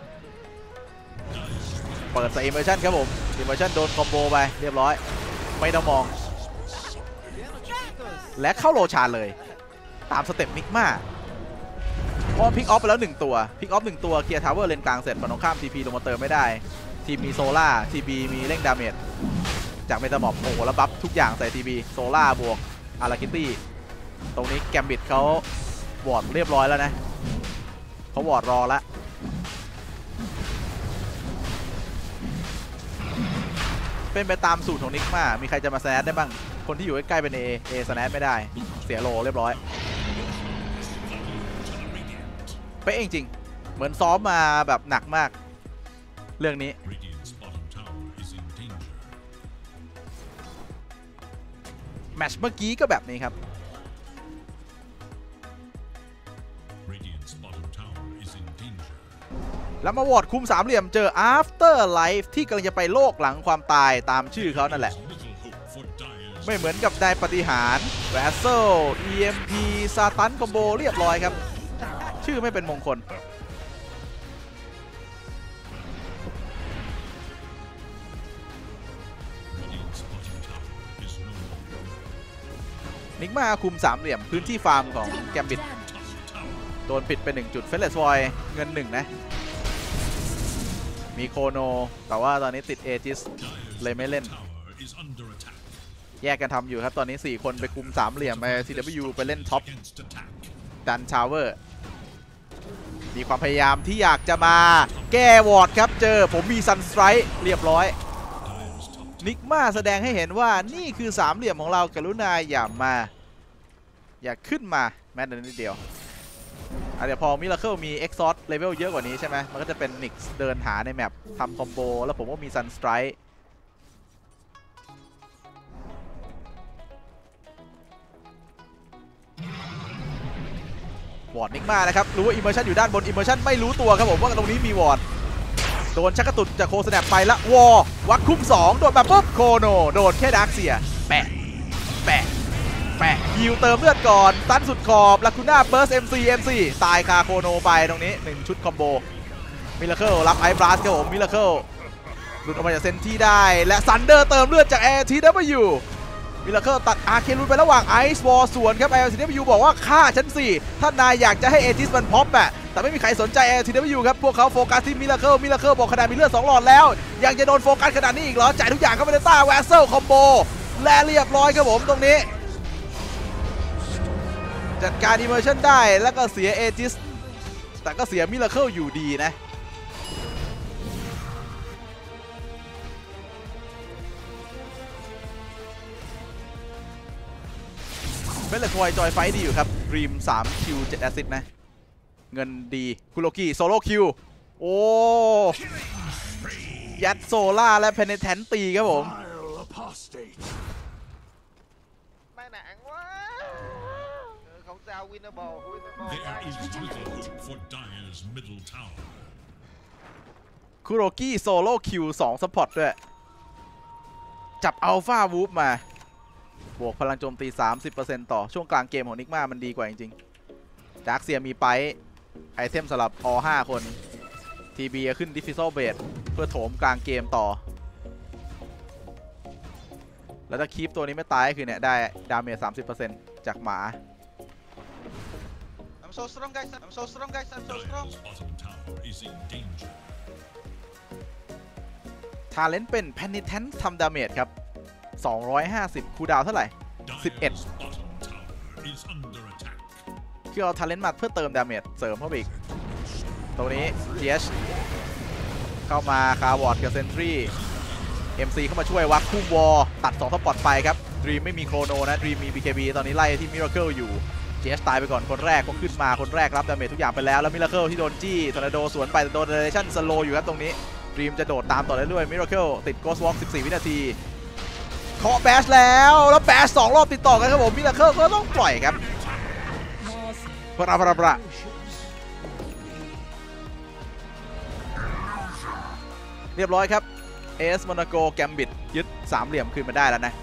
เปิดใส่อิมเมอร์ชั่นครับผมอิมเมอร์ชั่นโดนคอมโบไปเรียบร้อยไม่ต้องมองและเข้าโลชานเลยตามสเต็ปนิกมาพอพิกออฟไปแล้วหนึ่งตัวพิกออฟหนึ่งตัวเคลียร์ทาวเวอร์เลนกลางเสร็จฝั่งตรงข้าม ที พี ลงมาเติมไม่ได้ทีมมีโซล่า ที บี มีเร่งดาเมจจากเมตาม็อบโอ้โหแล้วบัฟทุกอย่างใส่ ที บี โซล่าบวกอาราคิตี้ตรงนี้แกมบิดเขาวอร์ดเรียบร้อยแล้วนะเขาวอร์ดรอแล้วเป็นไปตามสูตรของนิกมามีใครจะมาสแนทได้บ้างคนที่อยู่ใกล้ๆเป็น A A สแนทไม่ได้เสียโลเรียบร้อยไปเองจริงเหมือนซ้อมมาแบบหนักมากเรื่องนี้แมตช์เมื่อกี้ก็แบบนี้ครับแล้วมาวอร์ดคุมสามเหลี่ยมเจอ After Life ที่กำลังจะไปโลกหลังความตายตามชื่อเขานั่นแหละไม่เหมือนกับได้ปฏิหารแวสเซล อี เอ็ม พี ซาตันคอมโบเรียบร้อยครับชื่อไม่เป็นมงคลนิกมาคุมสามเหลี่ยมพื้นที่ฟาร์มของแกมบิดโดนปิดไปหนึ่งจุดเฟลเลสวอยเงินหนึ่งนะมีโคโนแต่ว่าตอนนี้ติดเอจิสเลยไม่เล่นแยกกันทำอยู่ครับตอนนี้สี่คนไปคุมสามเหลี่ยมไป ที ดับเบิลยู ไปเล่นท็อปดันชาวเวอร์มีความพยายามที่อยากจะมาแก้วอร์ดครับเจอผมมีซันสไตร์เรียบร้อยนิกมาแสดงให้เห็นว่านี่คือสามเหลี่ยมของเรากรุณาอย่ามาอย่าขึ้นมาแม้แต่นิดเดียวอ่ะเดี๋ยวพอมิราเคิลมี Exhaust เลเวลเยอะกว่านี้ใช่ไหมมันก็จะเป็นนิกเดินหาในแมปทำคอมโบแล้วผมก็มีซันสไตร์วอร์ดนิกมานะครับรู้ว่าอิมเมอร์ชันอยู่ด้านบนอิมเมอร์ชันไม่รู้ตัวครับผมว่าตรงนี้มีวอร์ดโดนชักกระตุกจากโคสแนปไปละวอวักคุ้มสองโดนแบบปุ๊บโคโนโดนแค่ดาร์คเซียแปะแปะแปะฮิวเติมเลือดก่อนตันสุดขอบลาคูน่าเบิร์ส เอ็ม ซี เอ็ม ซี ตายคาโคโนไปตรงนี้หนึ่งชุดคอมโบมิราเคิลรับไอบลัสครับผมมิราเคิลหลุดออกมาจากเซนที่ได้และซันเดอร์เติมเลือดจาก แอล ที ดับเบิลยู มิราเคิลตัดอาร์เคลูนไประหว่างไอซ์วอลสวนครับ แอล ที ดับเบิลยู บอกว่าฆ่าชั้นสี่ถ้านายอยากจะให้เอจิสมันพ็อปอะแต่ไม่มีใครสนใจ แอล ที ดับเบิลยู ครับพวกเขาโฟกัสที่มิราเคิลมิราเคิลบอกขนาดมีเลือดสองหลอดแล้วยังจะโดนโฟกัสขนาดนี้อีกเหรอจ่ายทุกอย่างเข้าไปในต้าแวสเซลคอมโบและเรียบร้อยครับผมตรงนี้จัดการอิมเมอร์ชันได้แล้วก็เสียเอจิสแต่ก็เสียมิราเคิลอยู่ดีนะเฟลเลสวอยจอยไฟดีอยู่ครับรีมสามคิวเจ็ดแอสซิสต์นะเงินดีคุโรกิโซโล่คิวโอ้ยัดโซล่าและเพเนแทนตีครับผมไม่หนังวะเขาจะเอาวินเนอร์บอลวินเนอร์บอลคุโรกิโซโล่คิวสองซัพพอร์ตด้วยจับอัลฟาวูฟมาบวกพลังโจมตี สามสิบเปอร์เซ็นต์ ต่อช่วงกลางเกมของนิกมามันดีกว่าจริงๆดาร์คเซียมีไปไอเทมสำหรับอห้าคน ที บี ขึ้น Diffusal Blade เพื่อโถมกลางเกมต่อแล้วถ้าคีปตัวนี้ไม่ตายคือเนี่ยได้ดาเมจ สามสิบเปอร์เซ็นต์ จากหมา I'm so strong guys I'm so strong guys I'm so strong ทาเลนต์เป็น Penitent ทำดาเมจครับสองร้อยห้าสิบคูลดาวน์เท่าไหร่สิบเอ็ดคือเอาทาเลนต์มาเพื่อเติมดาเมจเสริมเข้าไปอีกตรงนี้ จี เอช เข้ามาคาร์วอร์ดกับเซนทรี เอ็ม ซี เข้ามาช่วยวักคู่วอลตัดสองสปอตไปครับดรีมไม่มีโครโนนะดรีมมี บี เค บี ตอนนี้ไล่ที่มิราเคิลอยู่เจสตายไปก่อนคนแรกก็ขึ้นมาคนแรกรับดาเมจทุกอย่างไปแล้วแล้วมิราเคิลที่โดนจี้ทอร์นาโดสวนไปแต่โดนเดเรชั่นสโลอยู่ครับตรงนี้ดรีมจะโดดตามต่อเรื่อยๆมิราเคิลติดโกสต์วอล์กสิบสี่วินาทีเคาะแบชแล้วแล้วแบชสองรอบติดต่อกันครับผมมิราเคิลก็ต้องปล่อยครับปราปราปราเรียบร้อยครับเอสโมนาโกแกมบิดยึดสามเหลี่ยมคืนมาได้แล้วนะ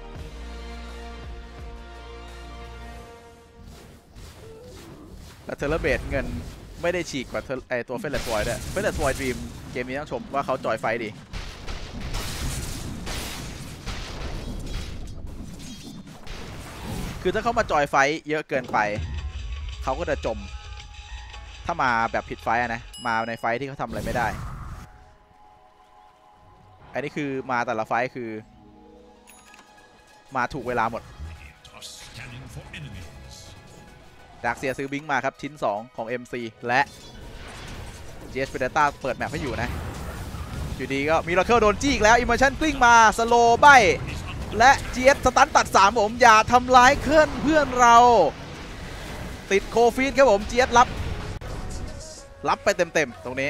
แต่เทเลเบตเงินไม่ได้ฉีกกว่าไอตัวเฟลเลสวอยด้วยเฟลเลสวอยดรีมเกมนี้ต้องชมว่าเขาจอยไฟดีคือถ้าเขามาจอยไฟเยอะเกินไปเขาก็จะจมถ้ามาแบบผิดไฟนะมาในไฟที่เขาทำอะไรไม่ได้อันนี้คือมาแต่ละไฟคือมาถูกเวลาหมดดาร์กเซียซื้อบิงมาครับชิ้นสองของ เอ็ม ซี และ จี เอส Predator เปิดแมปให้อยู่นะอยู่ดีก็มิราเคิลโดนจี้อีกแล้วอิมเมอร์ชั่นกลิ้งมาสโลใบและ จี เอส สตันตัดสามผมอย่าทำร้ายเพื่อนเพื่อนเราติดโคฟีดครับผม จี เอส รับรับไปเต็มๆตรงนี้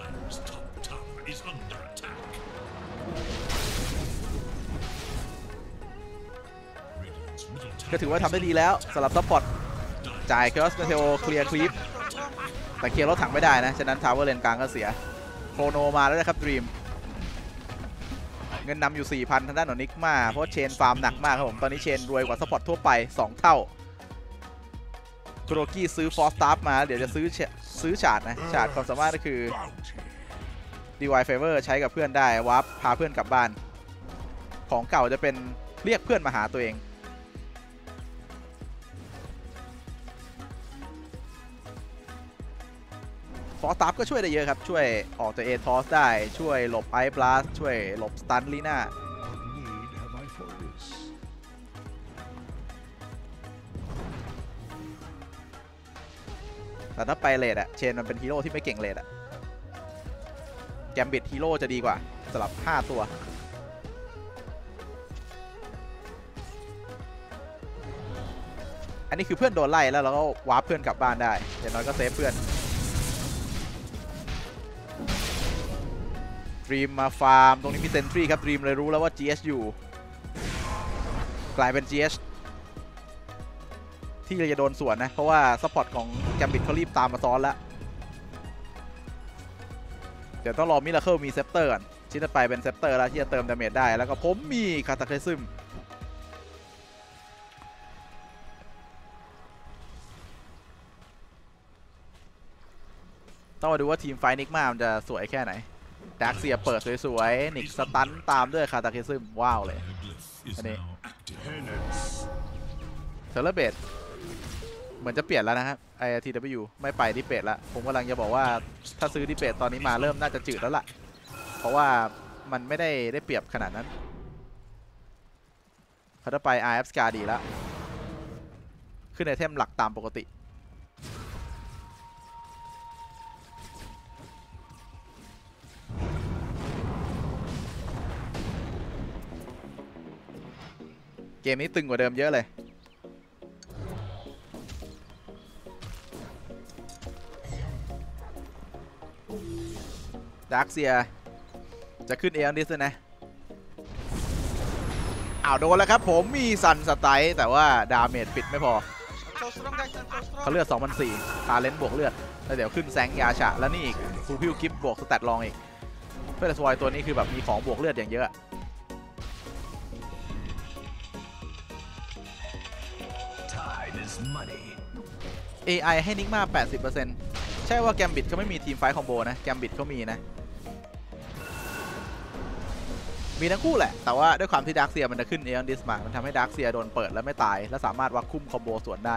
ก็ถือว่าทำได้ดีแล้วสำหรับซัพพอร์ตจ่ายเคอร์สเมเทโอเคลียร์คลิปแต่เคลียร์รถถังไม่ได้นะฉะนั้นทาวเวอร์เลนกลางก็เสียโครโนมาแล้วนะครับดรีมเงินนำอยู่ สี่พัน ทางด้านของนิกมาเพราะเชนฟาร์มหนักมากครับผมตอนนี้เชนรวยกว่าซัพพอร์ตทั่วไปสองเท่าโคโรกี้ซื้อฟอร์สตาร์มาเดี๋ยวจะซื้อซื้อฉาดนะฉาดความสามารถก็คือ ดี วาย Favor ใช้กับเพื่อนได้วาร์ปพาเพื่อนกลับบ้านของเก่าจะเป็นเรียกเพื่อนมาหาตัวเองฟอร์สตาร์ก็ช่วยได้เยอะครับช่วยออกจากเอทอสได้ช่วยหลบไอบลัสช่วยหลบสตันลีน่าแต่ถ้าไปเลดอะเชนมันเป็นฮีโร่ที่ไม่เก่งเลดอะแกมบิดฮีโร่จะดีกว่าสำหรับห้าตัวอันนี้คือเพื่อนโดนไล่แล้วเราก็วาร์ปเพื่อนกลับบ้านได้อย่างน้อยก็เซฟเพื่อนดรีมมาฟาร์มตรงนี้มีเซนทรีครับดรีมเลยรู้แล้วว่า จี เอส อยู่กลายเป็น จี เอส ที่จะโดนสวนนะเพราะว่าซัพพอร์ตของแกมบิดเขารีบตามมาซ้อนแล้วเดี๋ยวต้องรอมิราเคิลมีเซปเตอร์ก่อนชิ้นต่อไปเป็นเซปเตอร์แล้วที่จะเติมดาเมจได้แล้วก็ผมมีคาตาเคซึมต้องมาดูว่าทีมไฟนิกมามันจะสวยแค่ไหนดาร์กเซียเปิดสวยๆนิกสตันตามด้วยคาตาเคซึมว้าวเลยอันนี้เทเลเบตเหมือนจะเปลี่ยนแล้วนะครับไอ ที ดับเบิลยู ไม่ไปดิเปตแล้วผมกำลังจะบอกว่าถ้าซื้อดิเปตตอนนี้มาเริ่มน่าจะจืดแล้วล่ะเพราะว่ามันไม่ได้ได้เปรียบขนาดนั้นพอถ้าไป อาร์ เอฟ Scar ดีแล้วขึ้นไอเทมหลักตามปกติเกมนี้ตึงกว่าเดิมเยอะเลยดาร์กเซียจะขึ้นเอลดิสเลยนะอ้าวโดนแล้วครับผมมีซันสไตล์แต่ว่าดาเมจปิดไม่พอเขาเลือด สองพันสี่ร้อย คาเลนบวกเลือดแล้วเดี๋ยวขึ้นแซงยาฉะแล้วนี่อีกฟูพิวกิฟบวกสแตทลองอีกเพื่อสวอยตัวนี้คือแบบมีของบวกเลือดอย่างเยอะเอ ไอ ให้นิกมา แปดสิบเปอร์เซ็นต์ ใช่ว่าแกมบิดเขาไม่มีทีมไฟคอมโบนะแกมบิดเขามีนะมีทั้งคู่แหละแต่ว่าด้วยความที่ดาร์กเซียมันจะขึ้นเอลดิสมามันทำให้ดาร์กเซียโดนเปิดแล้วไม่ตายและสามารถวักคุ้มคอมโบสวนได้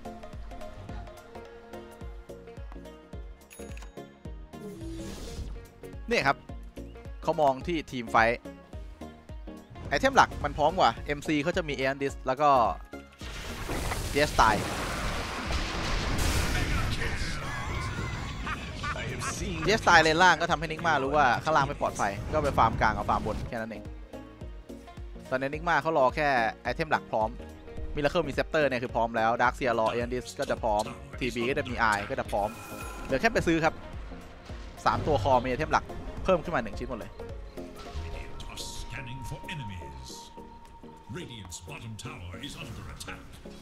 นี่ครับเขามองที่ทีมไฟไอเทมหลักมันพร้อมกว่า เอ็ม ซี เขาจะมีเอลดิสแล้วก็เจสตายเจสตายเลนล่างก็ทำให้นิกมารู้ว่าข้างล่างไม่ปลอดภัยก็ไปฟาร์มกลางกับฟาร์มบนแค่นั้นเองตอนนี้นิกมาเขารอแค่ไอเทมหลักพร้อมมิราเคิลมีเซปเตอร์เนี่ยคือพร้อมแล้วดาร์คเซียรอเอเอนดิสก็จะพร้อมทีบีก็จะมีไอก็จะพร้อมเหลือแค่ไปซื้อครับสามตัวคอมีไอเทมหลักเพิ่มขึ้นมาหนึ่งชิ้นหมดเลย Radiant's bottom tower is under attack.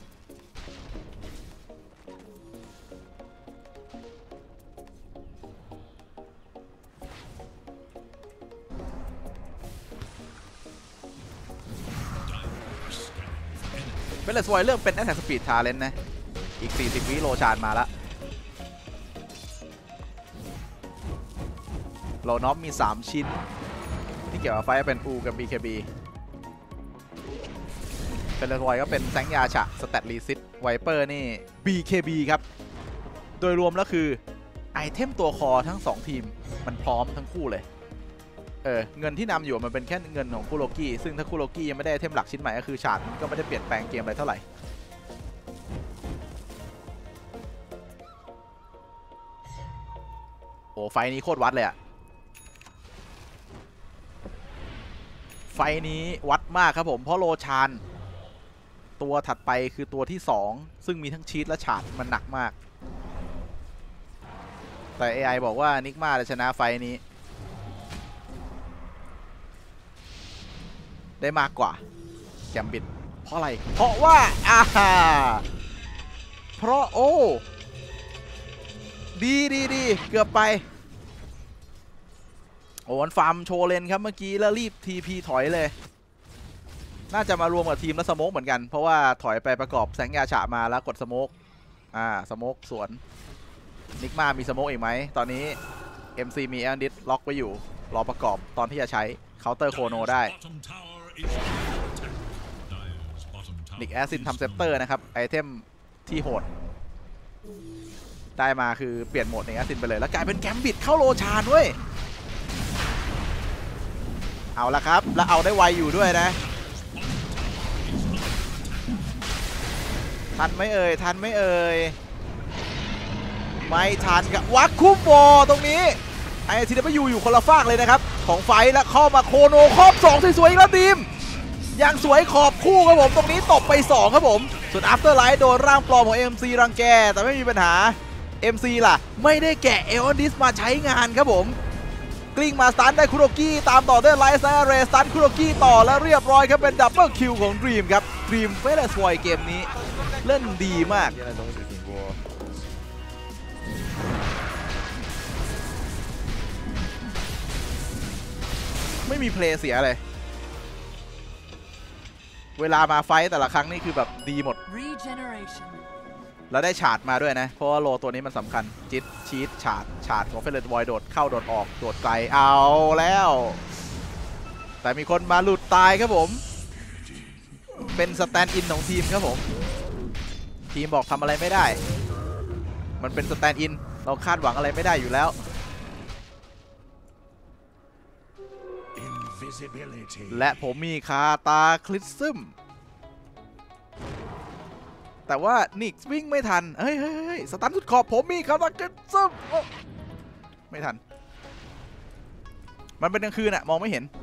Dire scanning for enemy. เบลเลสไวเลือกเป็นแอตแทกสปีดชาเลนจ์นะอีกสี่สิบวิโลชานมาละโลน็อปมีสามชิ้นที่เกี่ยวกับไฟเป็นอูกับ บี เค บี เป็นเลสไวก็เป็นแซงยาฉะสแตทรีซิตไวเปอร์นี่ บี เค บี ครับโดยรวมแล้วคือไอเทมตัวคอทั้งสองทีมมันพร้อมทั้งคู่เลยเออเงินที่นำอยู่มันเป็นแค่เงินของคุโรกี้ซึ่งถ้าคุโรกี้ยังไม่ได้ไอเทมหลักชิ้นใหม่ก็คือฉาดมันก็ไม่ได้เปลี่ยนแปลงเกมอะไรเท่าไหร่โอ้ไฟนี้โคตรวัดเลยอะไฟนี้วัดมากครับผมเพราะโลชานตัวถัดไปคือตัวที่สองซึ่งมีทั้งชีทและฉาดมันหนักมากแต่ เอ ไอ บอกว่านิกมาจะชนะไฟนี้ได้มากกว่าแกมบิดเพราะอะไรเพราะว่าอ่าเพราะโอ้ดีดีดีเกือบไปโอ้มันฟาร์มโชว์เลนครับเมื่อกี้แล้วรีบ ที พี ถอยเลยน่าจะมารวมกับทีมแล้วสโมกเหมือนกันเพราะว่าถอยไปประกอบแสงยาฉะมาแล้วกดสโมกอ่าสโมกสวนนิกมามีสโมกอีกไหมตอนนี้ เอ็ม ซี มีแอนดิสล็อกไว้อยู่รอประกอบตอนที่จะใช้เคาน์เตอร์โคโนได้นิกแอซินทำเซปเตอร์นะครับไอเทมที่โหดได้มาคือเปลี่ยนโหมดนิกแอซินไปเลยแล้วกลายเป็นแกมบิดเข้าโลชานด้วยเอาละครับแล้วเอาได้ไวอยู่ด้วยนะทันไม่เอ่ยทันไม่เอ่ยไม่ทันกับวัคคุโบตรงนี้ไอทีเดอยู่อยู่คนละฟากเลยนะครับของไฟแล้วเข้ามาโคโนครอบสองสวยๆอีกแล้วทีมอย่างสวยขอบคู่ครับผมตรงนี้ตบไปสองครับผมส่วน After Light โดนร่างปลอมของ เอ็ม ซี รังแกแต่ไม่มีปัญหา เอ็ม ซี ล่ะไม่ได้แกะเอลอนดิสมาใช้งานครับผมกลิ้งมาสตันได้คุโรกี้ตามต่อด้วยไลซ์เรสตันคุโรกี้ต่อแล้วเรียบร้อยครับเป็นดับเบิลคิวของดรีมครับดรีมเฟสวอยเกมนี้เล่นดีมากไม่มีเพลย์เสียเลยเวลามาไฟต์แต่ละครั้งนี่คือแบบดีหมดแล้วได้ฉาดมาด้วยนะเพราะว่าโลตัวนี้มันสำคัญจิตชีตฉาดฉาดของเฟรนด์วอยโดดเข้าโดดออกโดดไกลเอาแล้วแต่มีคนมาหลุดตายครับผมเป็นสแตนด์อินของทีมครับผมทีมบอกทำอะไรไม่ได้มันเป็นสแตนด์อินเราคาดหวังอะไรไม่ได้อยู่แล้วและผมมีคาตาคลิสซึมแต่ว่านิกวิ่งไม่ทันเฮ้ยเฮ้ยเฮ้ยสตันสุดขอบผมมีคาตาคลิสซึมไม่ทันมันเป็นกลางคืนอะมองไม่เห็น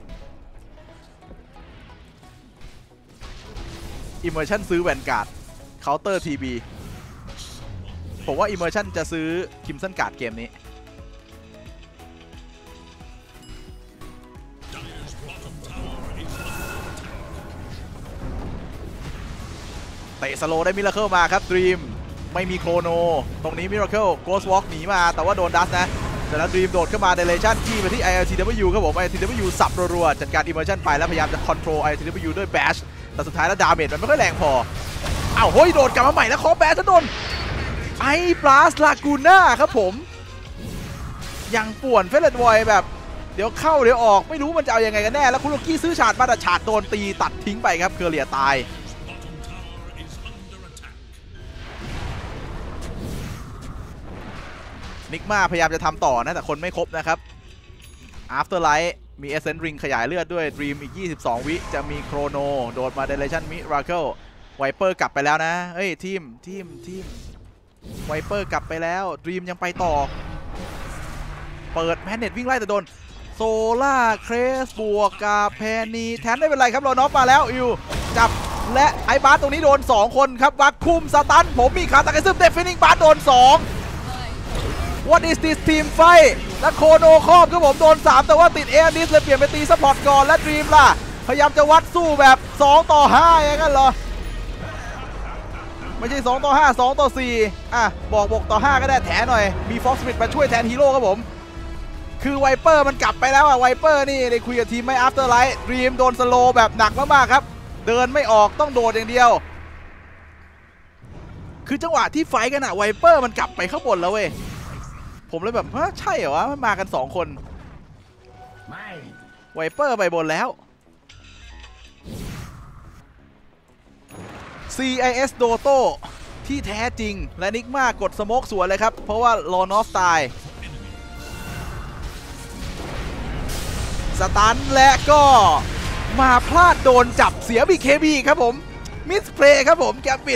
Immersion ซื้อแวนการ์ดเคาน์เตอร์ ที บี ผมว่า Immersion จะซื้อคิมสันการ์ดเกมนี้เตะสโลได้มิราเคิลมาครับดรีมไม่มีโครโนตรงนี้มิราเคิลโกสวอล์กหนีมาแต่ว่าโดนดัสนะแต่แล้วดรีมโดดเข้ามาเดเลชั่นที่ไปที่ ไอ แอล ที ดับเบิลยู ครับผม ไอ แอล ที ดับเบิลยู สับรัวๆจัดการอิมเมอร์ชั่นไปแล้วพยายามจะคอนโทรล ไอ แอล ที ดับเบิลยู ด้วยแบชแต่สุดท้ายแล้วดาเมจมันไม่ค่อยแรงพออ้าวเฮ้ยโดดกลับมาใหม่แล้วคอแบชจะโดนไอ้บลัสลากูน่าครับผมยังป่วนเฟรนด์วอยแบบเดี๋ยวเข้าเดี๋ยวออกไม่รู้มันจะเอายังไงกันแน่แล้วคุโรกี้ซื้อฉาดมาแต่ฉาดโดนตีตัดทิ้งไปครับเคอร์เรียตายนิกมาพยายามจะทำต่อนะแต่คนไม่ครบนะครับ After Light มี Essence Ring ขยายเลือดด้วย Dream อีกยี่สิบสองวิจะมีโครโนโดดมา Dilation Miracle Viper กลับไปแล้วนะเฮ้ยทีมทีมทีม Viper กลับไปแล้ว Dream ยังไปต่อเปิดแมนเน็ตวิ่งไล่แต่โดนโซล่าเครสบวกกับแพนีแทนไม่เป็นไรครับรอนอฟมาแล้วอิวจับและไอ้บาสตรงนี้โดนสองคนครับวักคุมสตันผมมีคาตาเกซึมเดฟฟินิงบาสโดนสอง What is this team fight และโคโนครอบครับผมโดนสามแต่ว่าติดเอดิสเลยเปลี่ยนไปตีซัพพอร์ตก่อนและดรีมล่ะพยายามจะวัดสู้แบบสองต่อห้าอย่างนั้นเหรอไม่ใช่สองต่อห้า สองต่อสี่อ่ะบอกบอกต่อห้าก็ได้แถหน่อยมีฟ็อกซ์สมิธมาช่วยแทนฮีโร่ครับผมคือไวเปอร์มันกลับไปแล้วอะไวเปอร์นี่ได้คุยกับทีมไม่อัฟเตอร์ไลท์ดรีมโดนสโลแบบหนักมากๆครับเดินไม่ออกต้องโดดอย่างเดียวคือจังหวะที่ไฟกันอะไวเปอร์มันกลับไปข้างบนแล้วเว้ยผมเลยแบบฮะใช่เหรอวะมันมากันสองคนไวเปอร์ไปบนแล้ว ซี ไอ เอส Doto ที่แท้จริงและนิกมากดสโมกสวนเลยครับเพราะว่าโลนอฟตายสตันและก็มาพลาดโดนจับเสีย บี เค บี ครับผมมิสเพลย์ครับผมแกปิด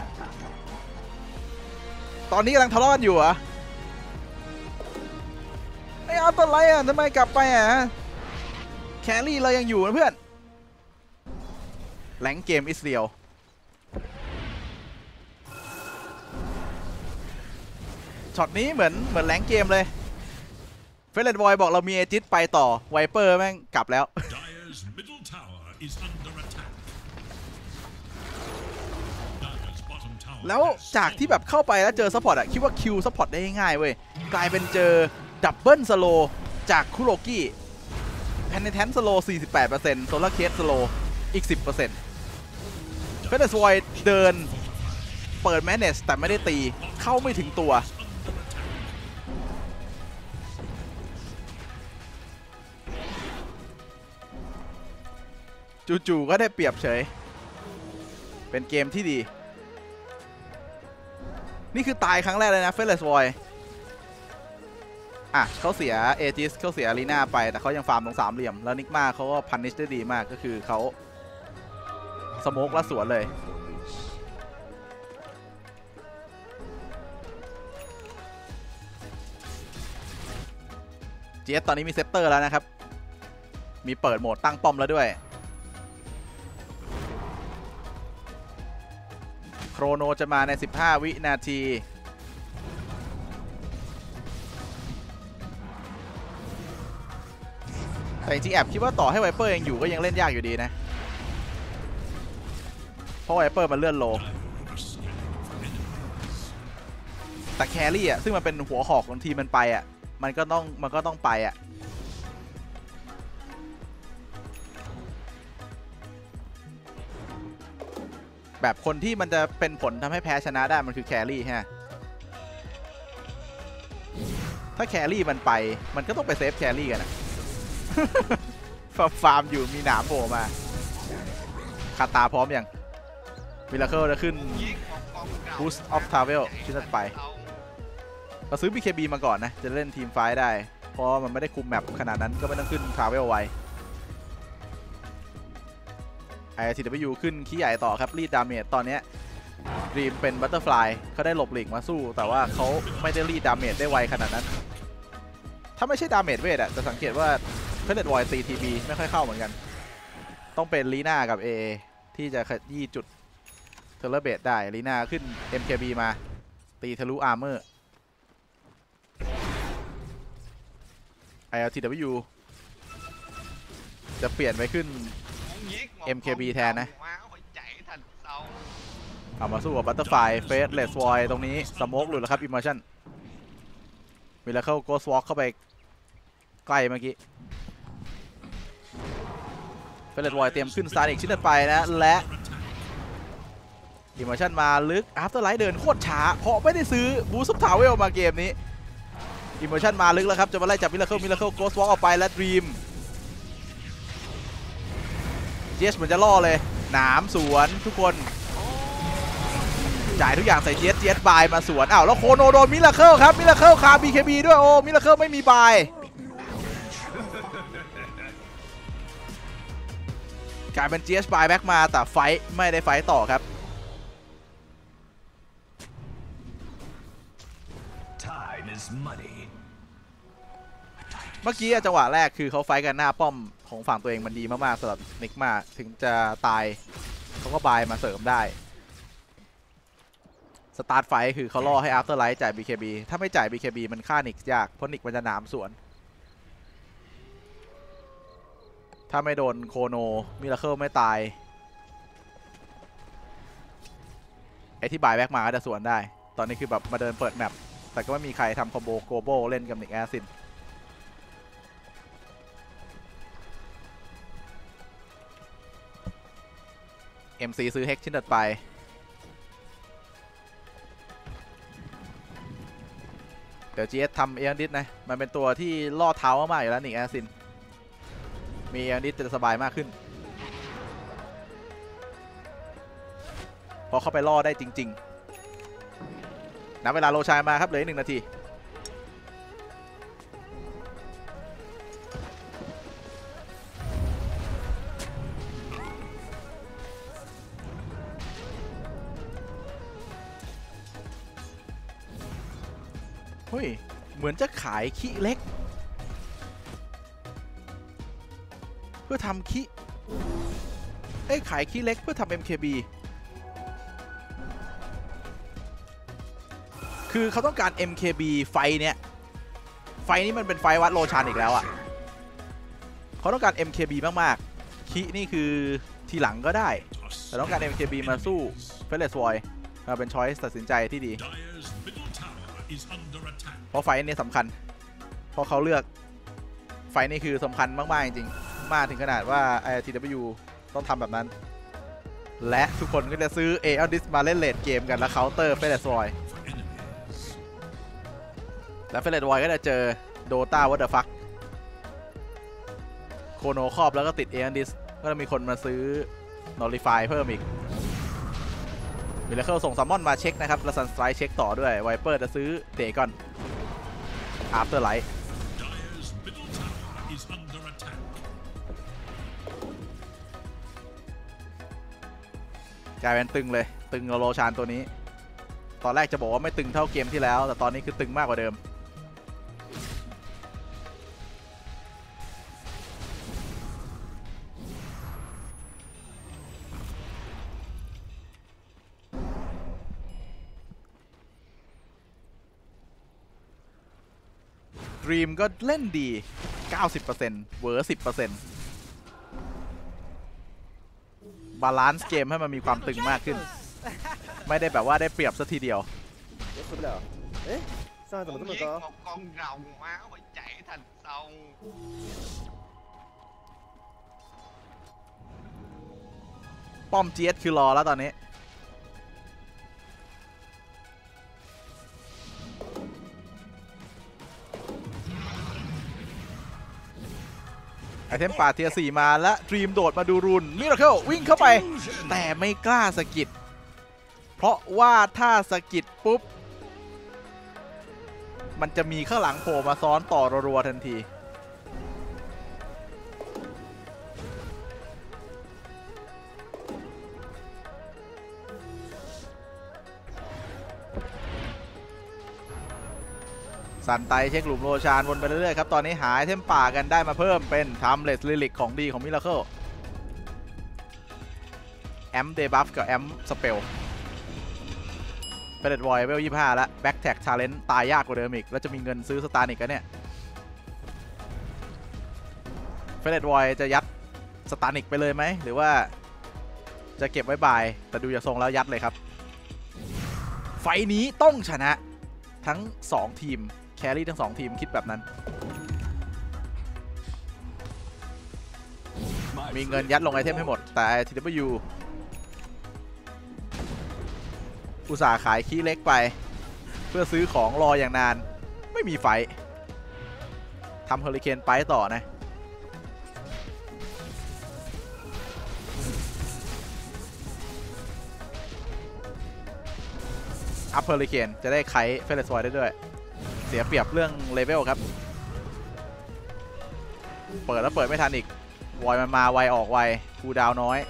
ตอนนี้กำลังทะเลาะกันอยู่เหรอไอ้เอาต้นไรอ่ะทำไมกลับไปอ่ะแครี่เรายังอยู่นะเพื่อนแหลงเกมอิสเรียลช็อตนี้เหมือนเหมือนแหลงเกมเลยเฟรนด์บอยบอกเรามีเอจิตไปต่อไวเปอร์แม่งกลับแล้ว Dire's middle tower is under attack. Dire's bottom tower แล้ว has จากที่แบบเข้าไปแล้วเจอซัพพอร์ตอะคิดว่าคิวซัพพอร์ตได้ง่ายเว้ยกลายเป็นเจอดับเบิลสโลจากคุโรกิแพนเทนสโล สี่สิบแปดเปอร์เซ็นต์ โซลาร์เคสสโลอีก สิบเปอร์เซ็นต์ เฟสวอยเดินเปิดแมนเนสแต่ไม่ได้ตีเข้าไม่ถึงตัวจู่ๆก็ได้เปรียบเฉยเป็นเกมที่ดีนี่คือตายครั้งแรกเลยนะเฟสวอยอ่ะเขาเสียเอจิสเขาเสียอารีนาไปแต่เขายังฟาร์มตรงสามเหลี่ยมแล้วนิกมาเขาก็พันนิชได้ดีมากก็คือเขาสโมกและสวนเลยเจสตอนนี้มีเซปเตอร์แล้วนะครับมีเปิดโหมดตั้งป้อมแล้วด้วยโครโนจะมาในสิบห้าวินาทีแต่จริงๆแอบคิดว่าต่อให้ไวเปอร์ยังอยู่ก็ยังเล่นยากอยู่ดีนะเพราะไวเปอร์มันเลื่อนโลแต่แครี่อ่ะซึ่งมันเป็นหัวหอกของทีมมันไปอ่ะมันก็ต้องมันก็ต้องไปอ่ะแบบคนที่มันจะเป็นผลทำให้แพ้ชนะได้มันคือแครี่ฮะถ้าแครี่มันไปมันก็ต้องไปเซฟแครี่กันอะ ฟาร์มอยู่มีหนามโผล่มาคาตาพร้อมยังมิราเคิลจะขึ้น Boost of Travel ที่นั่นไปเราซื้อ บี เค บี มาก่อนนะจะเล่นทีมไฟได้เพราะมันไม่ได้คุมแมปขนาดนั้นก็ไม่ต้องขึ้น Travel ไว้ ไอ ที ดับเบิลยู ขึ้นขี้ใหญ่ต่อครับรีดดาเมจตอนนี้ดรีมเป็นบัตเตอร์ฟลายเขาได้หลบหลีกมาสู้แต่ว่าเขาไม่ได้รีดดาเมจได้ไวขนาดนั้นถ้าไม่ใช่ดาเมจเวทอะจะสังเกตว่าเพลเลตวอยตีทีบีไม่ค่อยเข้าเหมือนกันต้องเป็นลีน่ากับ เอ ที่จะขยี้จุดเทเลเบตได้ลีน่าขึ้น เอ็ม เค บี มาตีทะลุอาร์เมอร์ ไอ แอล ที ดับเบิลยู จะเปลี่ยนไปขึ้น เอ็ม เค บี แทนนะเอามาสู้กับบัตเตอร์ไฟเฟสเลสวอยตรงนี้สโมกหลุดแล้วครับอิมเมอร์ชั่นมิราเคิลโกสวอล์กเข้าไปใกล้เมื่อกี้เฟสเลสวอยเตรียมขึ้นสตาร์อีกชิ้นต่อไปนะและอิมเมอร์ชั่นมาลึกอัฟเตอร์ไลท์เดินโคตรช้าเพราะไม่ได้ซื้อบูสต์ทาวเวลมาเกมนี้อิมเมอร์ชั่นมาลึกแล้วครับจะมาไล่จับมิราเคิลมิราเคิลโกสวอล์กออกไปและดรีมเจสเหมือนจะล่อเลยหนามสวนทุกคนจ่ายทุกอย่างใส่เจสเจสบายมาสวนอ้าวแล้วโคโนโดนมิราเคิลครับมิราเคิลคา บี เค บี ด้วยโอ้มิราเคิลไม่มีบายกลายเป็นเจสบายแบ็กมาแต่ไฟไม่ได้ไฟต่อครับ Time is money. เมื่อกี้จังหวะแรกคือเขาไฟกันหน้าป้อมของฝั่งตัวเองมันดีมากๆสำหรับนิกมาถึงจะตายเขาก็บายมาเสริมได้สตาร์ทไฟคือเขาล่อให้ After Light จ่าย บี เค บี ถ้าไม่จ่าย บี เค บี มันฆ่านิกยากเพราะนิกมันจะหนามสวนถ้าไม่โดนโคโนมิราเคิลไม่ตายไอที่บายแบ็กมาก็จะสวนได้ตอนนี้คือแบบมาเดินเปิดแมปแต่ก็ไม่มีใครทำคอมโบโกโบเล่นกับนิกแอซินเอ็ม ซี ซื้อเฮกชิ้นถัดไปเดี๋ยว จี เอส ทำเอียนดิสนะมันเป็นตัวที่ล่อเท้ามากๆอยู่แล้วนิกแอซินมีเอียนดิสจะสบายมากขึ้นพอเข้าไปล่อได้จริงๆนับเวลาโลชายมาครับเหลืออีกหนึ่งนาทีเฮ้ยเหมือนจะขายขี้เล็กเพื่อทำขี้เอ้ยขายขี้เล็กเพื่อทำ เอ็ม เค บี คือเขาต้องการ เอ็ม เค บี ไฟเนี้ยไฟนี้มันเป็นไฟวัดโลชันอีกแล้วอ่ะเขาต้องการ เอ็ม เค บี มากๆขี้นี่คือทีหลังก็ได้แต่ต้องการ เอ็ม เค บี มาสู้เฟลเลสวอยมาเป็นช้อยส์ตัดสินใจที่ดีเพราะไฟนี้สำคัญเพราะเขาเลือกไฟนี้คือสำคัญมากๆจริงๆมากถึงขนาดว่า ไอ ที ดับเบิลยู ต้องทำแบบนั้นและทุกคนก็จะซื้อ เอ อ ดิส มาเล่นเลดเกมกันแล้วเคาน์เตอร์เฟลเลสวอยแล้วเฟลเลสวอยก็จะเจอโดตาวัตเดอร์ฟักโคโนครอบแล้วก็ติด เอ ดิส ก็จะมีคนมาซื้อนอริฟายเพิ่มอีกมิราเคิลส่งซัมมอนมาเช็คนะครับแล้วซันสไตร์เช็คต่อด้วยไวเปอร์จะซื้อเดกอนอัฟเตอร์ไลท์กลายเป็นตึงเลยตึงโลชานตัวนี้ตอนแรกจะบอกว่าไม่ตึงเท่าเกมที่แล้วแต่ตอนนี้คือตึงมากกว่าเดิมดรีมก็เล่นดี เก้าสิบเปอร์เซ็นต์ เวอร์ สิบเปอร์เซ็นต์ บาลานซ์เกมให้มันมีความตึงมากขึ้นไม่ได้แบบว่าได้เปรียบซะทีเดียวเอ๊ะsao怎么这么高 một con rồng máu phải chạy thành sông ป้อม จี เอส คือรอแล้วตอนนี้ไอเทมป่าเทียร์สี่มาและดรีมโดดมาดูรุนมิราเคิลวิ่งเข้าไปแต่ไม่กล้าสกิดเพราะว่าถ้าสกิดปุ๊บมันจะมีข้างหลังโผล่มาซ้อนต่อรัวๆทันทีสันไตเช็คหลุมโลชานวนไปเรื่อยๆครับตอนนี้หาไอเทมป่ากันได้มาเพิ่มเป็นทัมเลสลิลิกของดีของมิราเคิลแอมเดบัฟกับแอมสเปลเฟรดวอยเวลยี่สิบห้าแล้วแบ็กแท็กชาเลนจ์ตายยากกว่าเดิมอีกแล้วจะมีเงินซื้อสตาร์นิกกันเนี่ยเฟรดวอยจะยัดสตาร์นิกไปเลยไหมหรือว่าจะเก็บไว้บายแต่ดูจากทรงแล้วยัดเลยครับไฟนี้ต้องชนะทั้งสองทีมแครี่ทั้งสองทีมคิดแบบนั้นมีเงินยัดลงไอเทมให้หมดแต่ ที ดับเบิลยู อุตส่าห์ขายขี้เล็กไปเพื่อซื้อของรออย่างนานไม่มีไฟทำเฮอริเคนไปต่อนะอัพเฮอริเคนจะได้ไขเฟรสวอยได้ด้วยเสียเปรียบเรื่องเลเวลครับเปิดแล้วเปิดไม่ทันอีกวอยมันมาไวออกไวคูดาวน้อย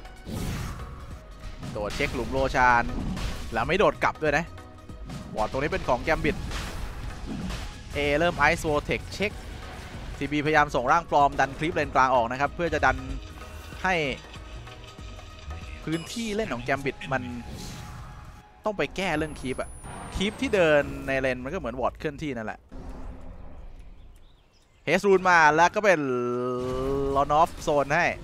โดดเช็คหลุมโลชานแล้วไม่โดดกลับด้วยนะวอร์ดตรงนี้เป็นของแกมบิดเอเริ่มไอซ์โวเทคเช็คทีบีพยายามส่งร่างปลอมดันคลิปเลนกลางออกนะครับเพื่อจะดันให้พื้นที่เล่นของแกมบิดมันต้องไปแก้เรื่องคลิปอะคลิปที่เดินในเลนมันก็เหมือนวอร์ดเคลื่อนที่นั่นแหละเฮสรูนมาแล้วก็เป็นลอนอฟโซนให้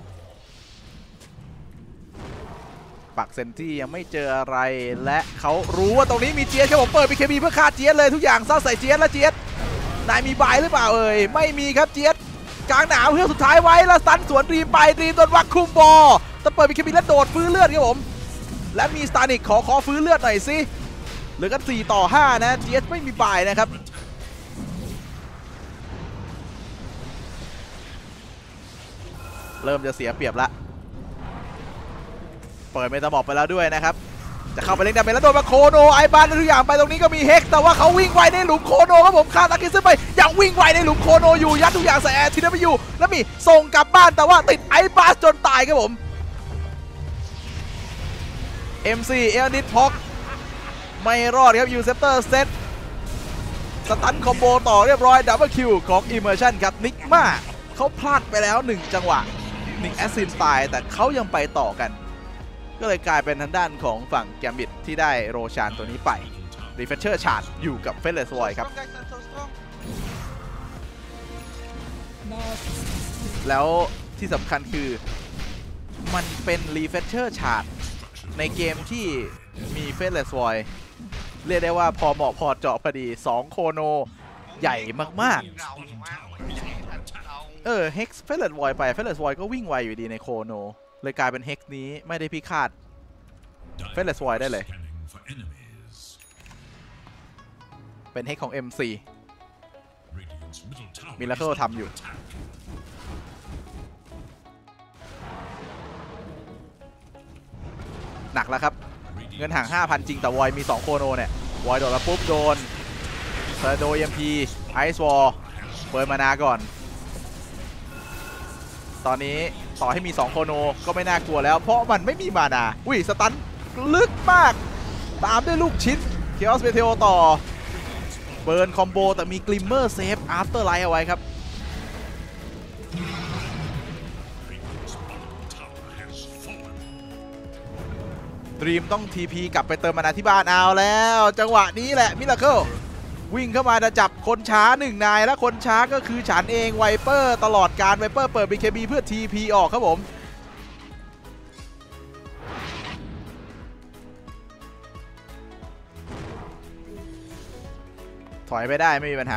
ปักเซนที่ยังไม่เจออะไรและเขารู้ว่าตรงนี้มีเจียสครับผมเปิดบีเคบีเพื่อฆ่าเจียสเลยทุกอย่างเศร้าใส่เจียสแล้วเจียสนายมีบายหรือเปล่าเอ่ยไม่มีครับเจียสกลางหนาวเพื่อสุดท้ายไว้แล้วสตันสวนรีมไปรีมโดนวักคุมบอลแต่เปิดบีเคบีแล้วโดดฟื้นเลือดครับผมและมีสตาร์นิกขอขอฟื้นเลือดหน่อยสิเหลือกันสี่ต่อห้านะเจียสไม่มีบายนะครับเริ่มจะเสียเปรียบละเปิดเมตาบอบไปแล้วด้วยนะครับจะเข้าไปเล่นดาเมจแล้วโดนมาโคโนไอบานทุกอย่างไปตรงนี้ก็มีเฮกแต่ว่าเขาวิ่งไวในหลุมโคโนครับผมฆ่าตาคิซึไปยังวิ่งไวในหลุมโคโนอยู่ยัดทุกอย่างใส่แอร์ทีนั้นไปอยู่แล้วมีส่งกลับบ้านแต่ว่าติดไอบาสจนตายครับผม เอ็ม ซี เอลนิดพ็อกไม่รอดครับยูเซปเตอร์เซตสตันคอมโบต่อเรียบร้อยดับเบิลคิวของอิมเมอร์ชันครับนิกมาเขาพลาดไปแล้วหนึ่งจังหวะนิกแอสซินตายแต่เขายังไปต่อกันก็เลยกลายเป็นทางด้านของฝั่งแกมบิดที่ได้โรชานตัวนี้ไปรีเฟชเชอร์ชาร์ดอยู่กับเฟสเลสวอยครับ Strong, guys, I'm so strong. แล้วที่สำคัญคือมันเป็นรีเฟชเชอร์ชาร์ดในเกมที่มีเฟสเลสวอยเรียกได้ว่าพอเหมาะพอเจาะพอดีสองโคโนใหญ่มากๆเงาอยู่มากไม่ได้ทันเอาเออเฮกซ์เฟสเลสวอยไปเฟสเลสวอยก็วิ่งไวอยู่ดีในโคโนเลยกลายเป็นเฮกซ์นี้ไม่ได้พิฆาตเฟสเลสวอยได้เลยเป็นเฮกของ เอ็ม ซี มิราเคิลทำอยู่หนักแล้วครับเงินห่าง ห้าพัน จริงแต่วอยมีสองโคโนเนี่ยวอยโดนแล้วปุ๊บโดนเซอร์โด เอ็ม พี ไอซ์วอลเปิดมานาก่อนตอนนี้ต่อให้มีสองโคโนก็ไม่น่ากลัวแล้วเพราะมันไม่มีมานาอุ้ยสตันลึกมากตามด้วยลูกชิ้นเคออสเมเทโอต่อเบิร์นคอมโบแต่มีกลิมเมอร์เซฟอัฟเตอร์ไลท์เอาไว้ครับดรีมต้อง ที พี กลับไปเติมมานาที่บ้านเอาแล้วจังหวะนี้แหละมิราเคิลวิ่งเข้ามาจะจับคนช้าหนึ่งนายและคนช้าก็คือฉันเองไวเปอร์ตลอดการไวเปอร์เปิด บี เค บี เพื่อ ที พี ออกครับผมถอยไปได้ไม่มีปัญหา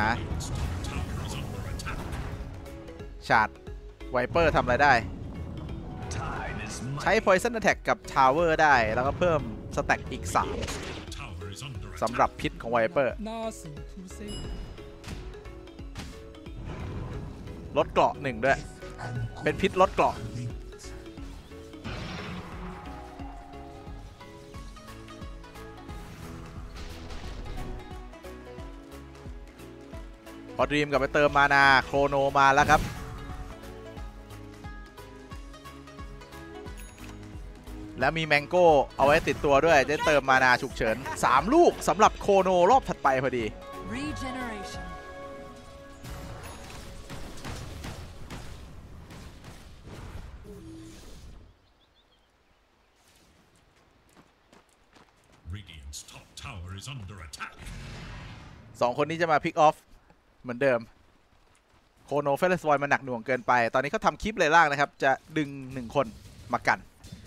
ชาร์ดไวเปอร์ทำอะไรได้ใช้ Poison Attack กับ Tower ได้แล้วก็เพิ่มสแต็กอีกสามสำหรับพิษของไวเปอร์ลดเกราะหนึ่งด้วยเป็นพิษลดเกราะพอดรีมกลับไปเติมมานาโครโนมาแล้วครับแล้วมีแมงโก้เอาไว้ติดตัวด้วยจะเติมมานาฉุกเฉินสามลูกสำหรับโคโนรอบถัดไปพอดีสองคนนี้จะมาพิกออฟเหมือนเดิมโคโนเฟลสวอยมันหนักหน่วงเกินไปตอนนี้เขาทำคลิปเลยล่างนะครับจะดึงหนึ่งคนมากัน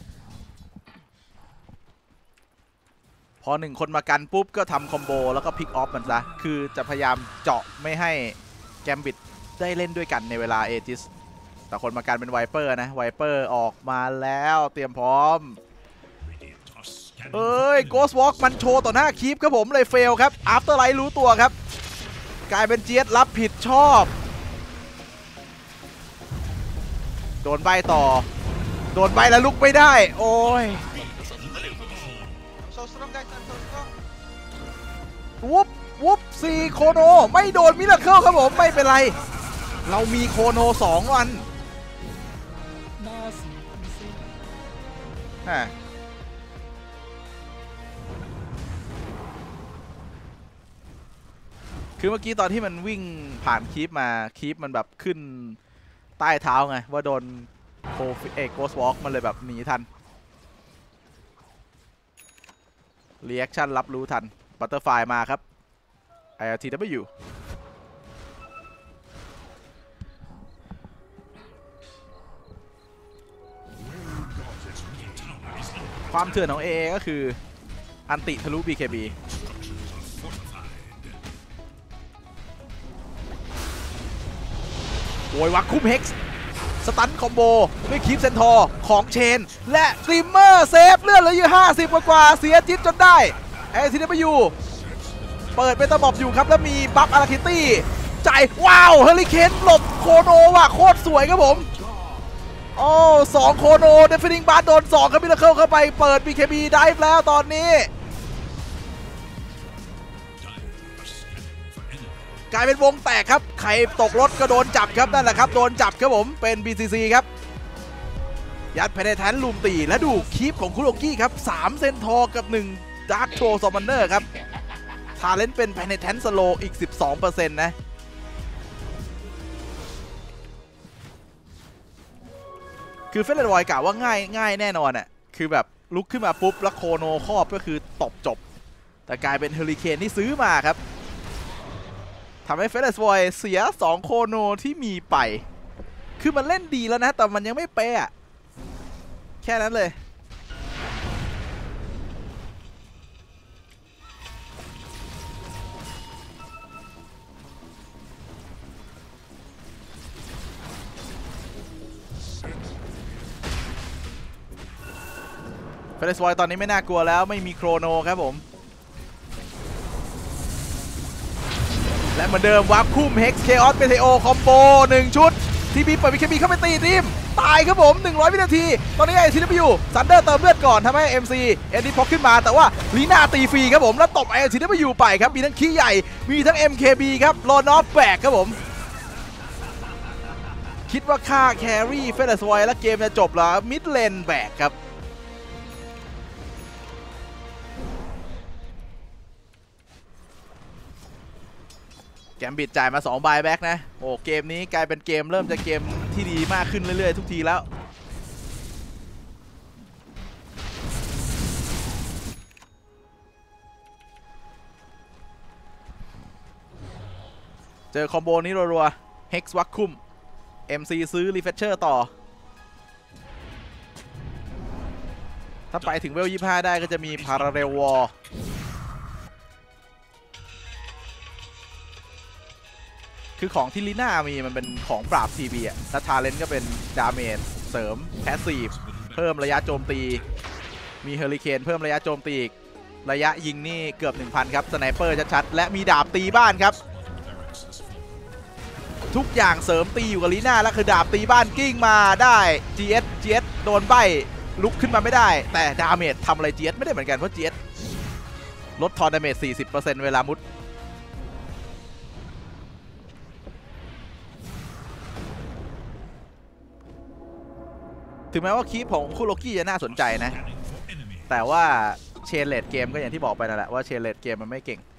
พอหนึ่งคนมากันปุ๊บก็ทำคอมโบแล้วก็พิกออฟมันซะคือจะพยายามเจาะไม่ให้แกมบิดได้เล่นด้วยกันในเวลาเอจิสแต่คนมากันเป็นไวเปอร์นะไวเปอร์ออกมาแล้วเตรียมพร้อมเอ้ยโกสวอล์กมันโชว์ต่อหน้าคีปครับผมเลยเฟลครับอัฟเตอร์ไลท์รู้ตัวครับกลายเป็นเจี๊ยดรับผิดชอบโดนใบต่อโดนใบแล้วลุกไม่ได้โอ้ย I'm so strong, guys, I'm so strong. วุบวุบสี่โคโนไม่โดนมิราเคิลครับผมไม่เป็นไรเรามีโคโนสองวันฮะคือเมื่อกี้ตอนที่มันวิ่งผ่านคีปมาคีปมันแบบขึ้นใต้เท้าไงว่าโดนโคเอโกสวอล์กมันเลยแบบหนีทันรีแอคชั่นรับรู้ทันบัตเตอร์ไฟมาครับ ไอ แอล ที ดับเบิลยู ความเถื่อนของ เอ เอ ก็คืออันติทะลุ บี เค บี โวยวักคุ้มเฮกซ์สตันคอมโบด้วยคีปเซนทอร์ของเชนและสตรีมเมอร์เซฟเลือดเหลืออยู่ห้าสิบกว่าเสียจิตจนได้ ไอ แอล ที ดับเบิลยู เปิดเป็นตะบอบอยู่ครับแล้วมีบัฟอาราคิตี้จ่ายว้าวเฮลิเคนหลบโคโนว่ะโคตรสวยครับผมโอ้สองโคโนเดฟฟินิงบาร์โดนสองครับมิราเคิลเข้าไปเปิด บี เค บี ไดฟ์แล้วตอนนี้กลายเป็นวงแตกครับใครตกรถก็โดนจับครับนั่นแหละครับโดนจับครับผมเป็น บี ซี ซี ครับยัดภายในแทนลูมตีและดูคีปของคุโรกี้ครับสามเซนทอร์กับหนึ่งดาร์กโทรซอมมันเนอร์ครับทาเลนต์เป็นภายในแทนสโลอีก สิบสองเปอร์เซ็นต์ นะคือเฟรนด์วอยกล่าวว่าง่ายง่ายแน่นอนอ่ะคือแบบลุกขึ้นมาปุ๊บแล้วโคโนครอบก็คือตบจบแต่กลายเป็นเฮลิเคนที่ซื้อมาครับทำให้เฟรนด์วอยเสียสองโคโนที่มีไปคือมันเล่นดีแล้วนะแต่มันยังไม่เป๊ะแค่นั้นเลยเฟรนด์วอยตอนนี้ไม่น่ากลัวแล้วไม่มีโครโนครับผมและเหมือนเดิมวาร์ปคุ้มเฮกซ์เคออสเมเทโอคอมโบหนึ่งชุดทีบีเปิดบีเคบีเข้าไปตีทีมตายครับผมหนึ่งร้อยวินาทีตอนนี้ไอซีดับเบิลยูซันเดอร์เติมเลือดก่อนทำให้ เอ็ม ซี เอ็นดีพ็อกขึ้นมาแต่ว่าลีน่าตีฟรีครับผมแล้วตบ ไอ ซี ดับเบิลยู ไปครับมีทั้งขี้ใหญ่มีทั้ง เอ็ม เค บี ครับโลนอฟแบกครับผมคิดว่าค่าแครี่เฟรนด์วอยแล้วเกมจะจบแล้วมิดเลนแบกครับแกมบิดจ่ายมาสองบายแบ็กนะโอ้เกมนี้กลายเป็นเกมเริ่มจะเกมที่ดีมากขึ้นเรื่อยๆทุกทีแล้วเจอคอมโบนี้รัวๆเฮกซ์วักคุม เอ็ม ซี ซื้อรีเฟชเชอร์ต่อถ้าไปถึงเวลยี่สิบห้าได้ก็จะมีพาราเรลวอร์คือของที่ลีน่ามีมันเป็นของปราบ ที บี อ่ะแล้วทาเลนต์ก็เป็นดาเมจเสริมแพสซีฟเพิ่มระยะโจมตีมีเฮอริเคนเพิ่มระยะโจมตีอีกระยะยิงนี่เกือบ หนึ่งพัน ครับสไนเปอร์ชัดๆและมีดาบตีบ้านครับทุกอย่างเสริมตีอยู่กับลีน่าแล้วคือดาบตีบ้านกิ้งมาได้ จี เอส จี เอส โดนใบลุกขึ้นมาไม่ได้แต่ดาเมจทำอะไร จี เอส ไม่ได้เหมือนกันเพราะ จี เอส ลดทอนดาเมจ สี่สิบเปอร์เซ็นต์ เวลามุดถึงแม้ว่าคีปของคุโรกี้จะน่าสนใจนะแต่ว่าเชนเลดเกมก็อย่างที่บอกไปนั่นแหละว่าเชนเลดเกมมันไม่เก่ง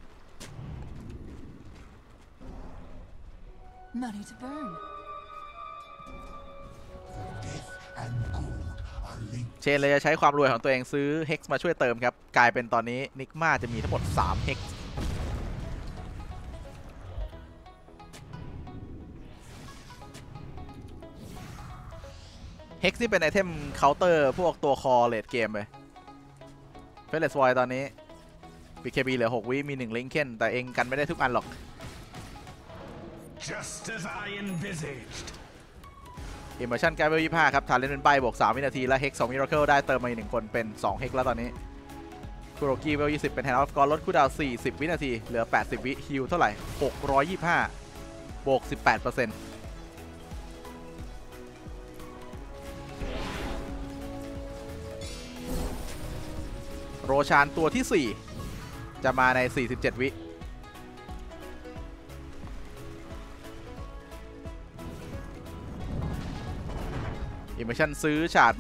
เชนเลยจะใช้ความรวยของตัวเองซื้อเฮกซ์มาช่วยเติมครับกลายเป็นตอนนี้นิกมาจะมีทั้งหมดสามเฮกซ์เฮกซ์นี่เป็นไอเทมเคาน์เตอร์พวกตัวคอเลดเกมเลยเฟรนด์วอยตอนนี้ บี เค บี เหลือหกวิมีหนึ่งลิงเคนแต่เองกันไม่ได้ทุกอันหรอก Just as I envisaged. อิมเมอร์ชั่นการเวลยี่สิบห้าครับทาเลนต์เป็นใบบวกสามวินาทีและเฮกซ์สองมิราเคิลได้เติมมาอีกหนึ่งคนเป็นสองเฮกแล้วตอนนี้คุโรกี้เวลยี่สิบเป็นแฮนด์ออฟกอร์ลดคูลดาวน์สี่สิบวินาทีเหลือแปดสิบวิฮิลเท่าไหร่หกร้อยยี่สิบห้าบวก สิบแปดเปอร์เซ็นต์โรชานตัวที่สี่จะมาในสี่สิบเจ็ดวิอิมเมอร์ชั่นซื้อฉาด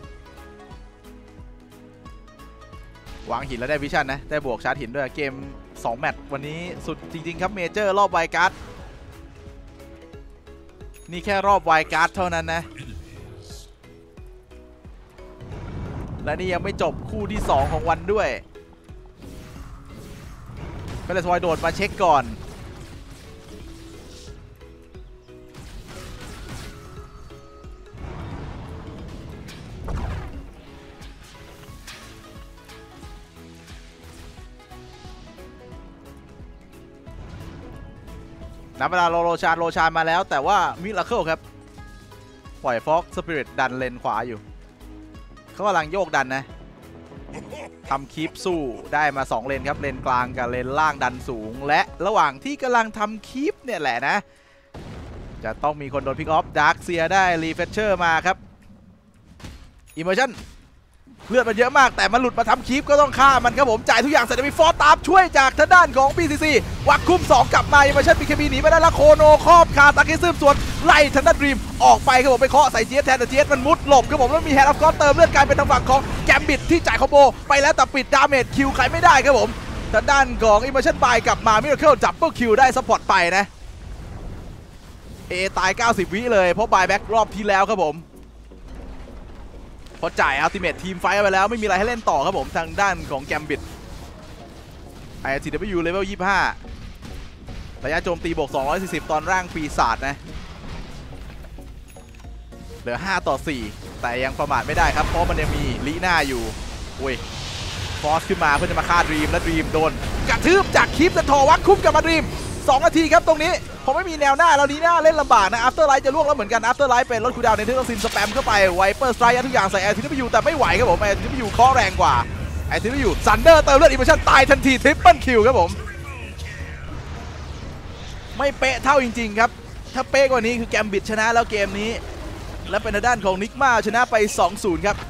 มาวางหินแล้วได้วิชั่นนะได้บวกชาร์จหินด้วยเกมสองแมตช์วันนี้สุดจริงๆครับเมเจอร์รอบไวการ์ดนี่แค่รอบไวการ์ดเท่านั้นนะและนี่ยังไม่จบคู่ที่สองของวันด้วยเฟลเลสวอยโดดมาเช็คก่อนนับเวลาโลโรชานโรชานมาแล้วแต่ว่ามิราเคิลครับปล่อยฟ็อกสปิริตดันเลนขวาอยู่เขากำลังโยกดันนะทำคีปสู้ได้มาสองเลนครับเลนกลางกับเลนล่างดันสูงและระหว่างที่กำลังทำคีปเนี่ยแหละนะจะต้องมีคนโดนพิกออฟดาร์คเซียได้รีเฟชเชอร์มาครับอิมเมอร์ชั่นเลือดมันเยอะมากแต่มันหลุดมาทำคีปก็ต้องฆ่ามันครับผมจ่ายทุกอย่างเสร็จแล้วมีฟอร์ตามช่วยจากทางด้านของ บี ซี ซี วักคุ้มสองกลับมาอิมเมอร์ชั่นบี เค บี หนีไปได้แล้วโคโนครอบคาตาเคซึมส่วนไล่ทางด้านดรีมออกไปครับผมไปเคาะใส่เจียสแทนแต่เจียสมันมุดหลบครับผมแล้วมีแฮนด์ออฟก็อตเติมเลือดกลายเป็นทางฝั่งของแกมบิดที่จ่ายคอมโบไปแล้วแต่ปิดดาเมจคิวใครไม่ได้ครับผมทางด้านของอิมเมอร์ชั่นบายกลับมามิราเคิลจับเบิลคิวได้ซัพพอร์ตไปนะเอตายเก้าสิบวิเลยเพราะบายแบ็กรอบที่แล้วครับผมพอจ่ายอัลติเมททีมไฟท์ไปแล้วไม่มีอะไรให้เล่นต่อครับผมทางด้านของแกมบิด ไอ ที ดับเบิลยู เลเวลยี่สิบห้าระยะโจมตีบวกสองร้อยสี่สิบตอนร่างปีศาจนะเหลือห้าต่อสี่แต่ยังประมาทไม่ได้ครับเพราะมันยังมีลีน่าอยู่อุ้ยฟอสขึ้นมาเพื่อจะมาฆ่าดรีมและดรีมโดนกระทืบจากคลิปจะทอวักคุ้มกับมาดรีมสองนาทีครับตรงนี้ผมไม่มีแนวหน้าแล้วลีน่าเล่นลำบากนะอัฟเตอร์ไลท์จะล่วงแล้วเหมือนกันอัฟเตอร์ไลท์เป็นรถคูลดาวน์ในที่ต้องซินสแปมเข้าไปไวเปอร์สไตร์ทุกอย่างใส่ แอล ที ดับเบิลยู แต่ไม่ไหวครับผม แอล ที ดับเบิลยู เคาะแรงกว่า แอล ที ดับเบิลยู ซันเดอร์เติมเลือดอิมเมอร์ชั่นตายทันทีทริปเปิลคิวครับผมไม่เป๊ะเท่าจริงๆครับถ้าเป๊ะกว่านี้คือแกมบิดชนะแล้วเกมนี้และเป็นทางด้านของนิกมาชนะไป สองศูนย์ ครับ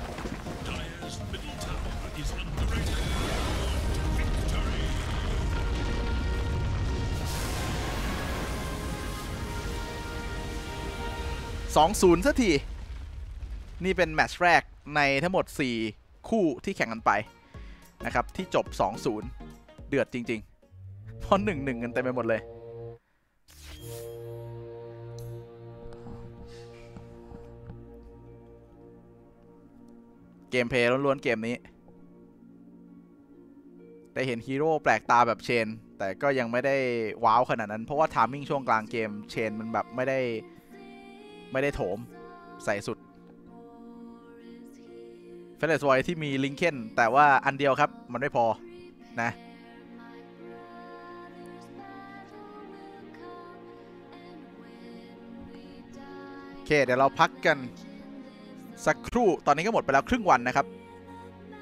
สองศูนย์สักทีนี่เป็นแมตช์แรกในทั้งหมดสี่คู่ที่แข่งกันไปนะครับที่จบ สองศูนย์ เดือดจริงๆเพราะ หนึ่งหนึ่ง กันเต็มไปหมดเลยเกมเพลย์ล้วนๆเกมนี้แต่เห็นฮีโร่แปลกตาแบบเชนแต่ก็ยังไม่ได้ว้าวขนาดนั้นเพราะว่าไทมิ่งช่วงกลางเกมเชนมันแบบไม่ได้ไม่ได้โถมใส่สุดเฟลเลสวอยที่มีลิงเคนแต่ว่าอันเดียวครับมันไม่พอนะโอเคเดี๋ยวเราพักกันสักครู่ตอนนี้ก็หมดไปแล้วครึ่งวันนะครับ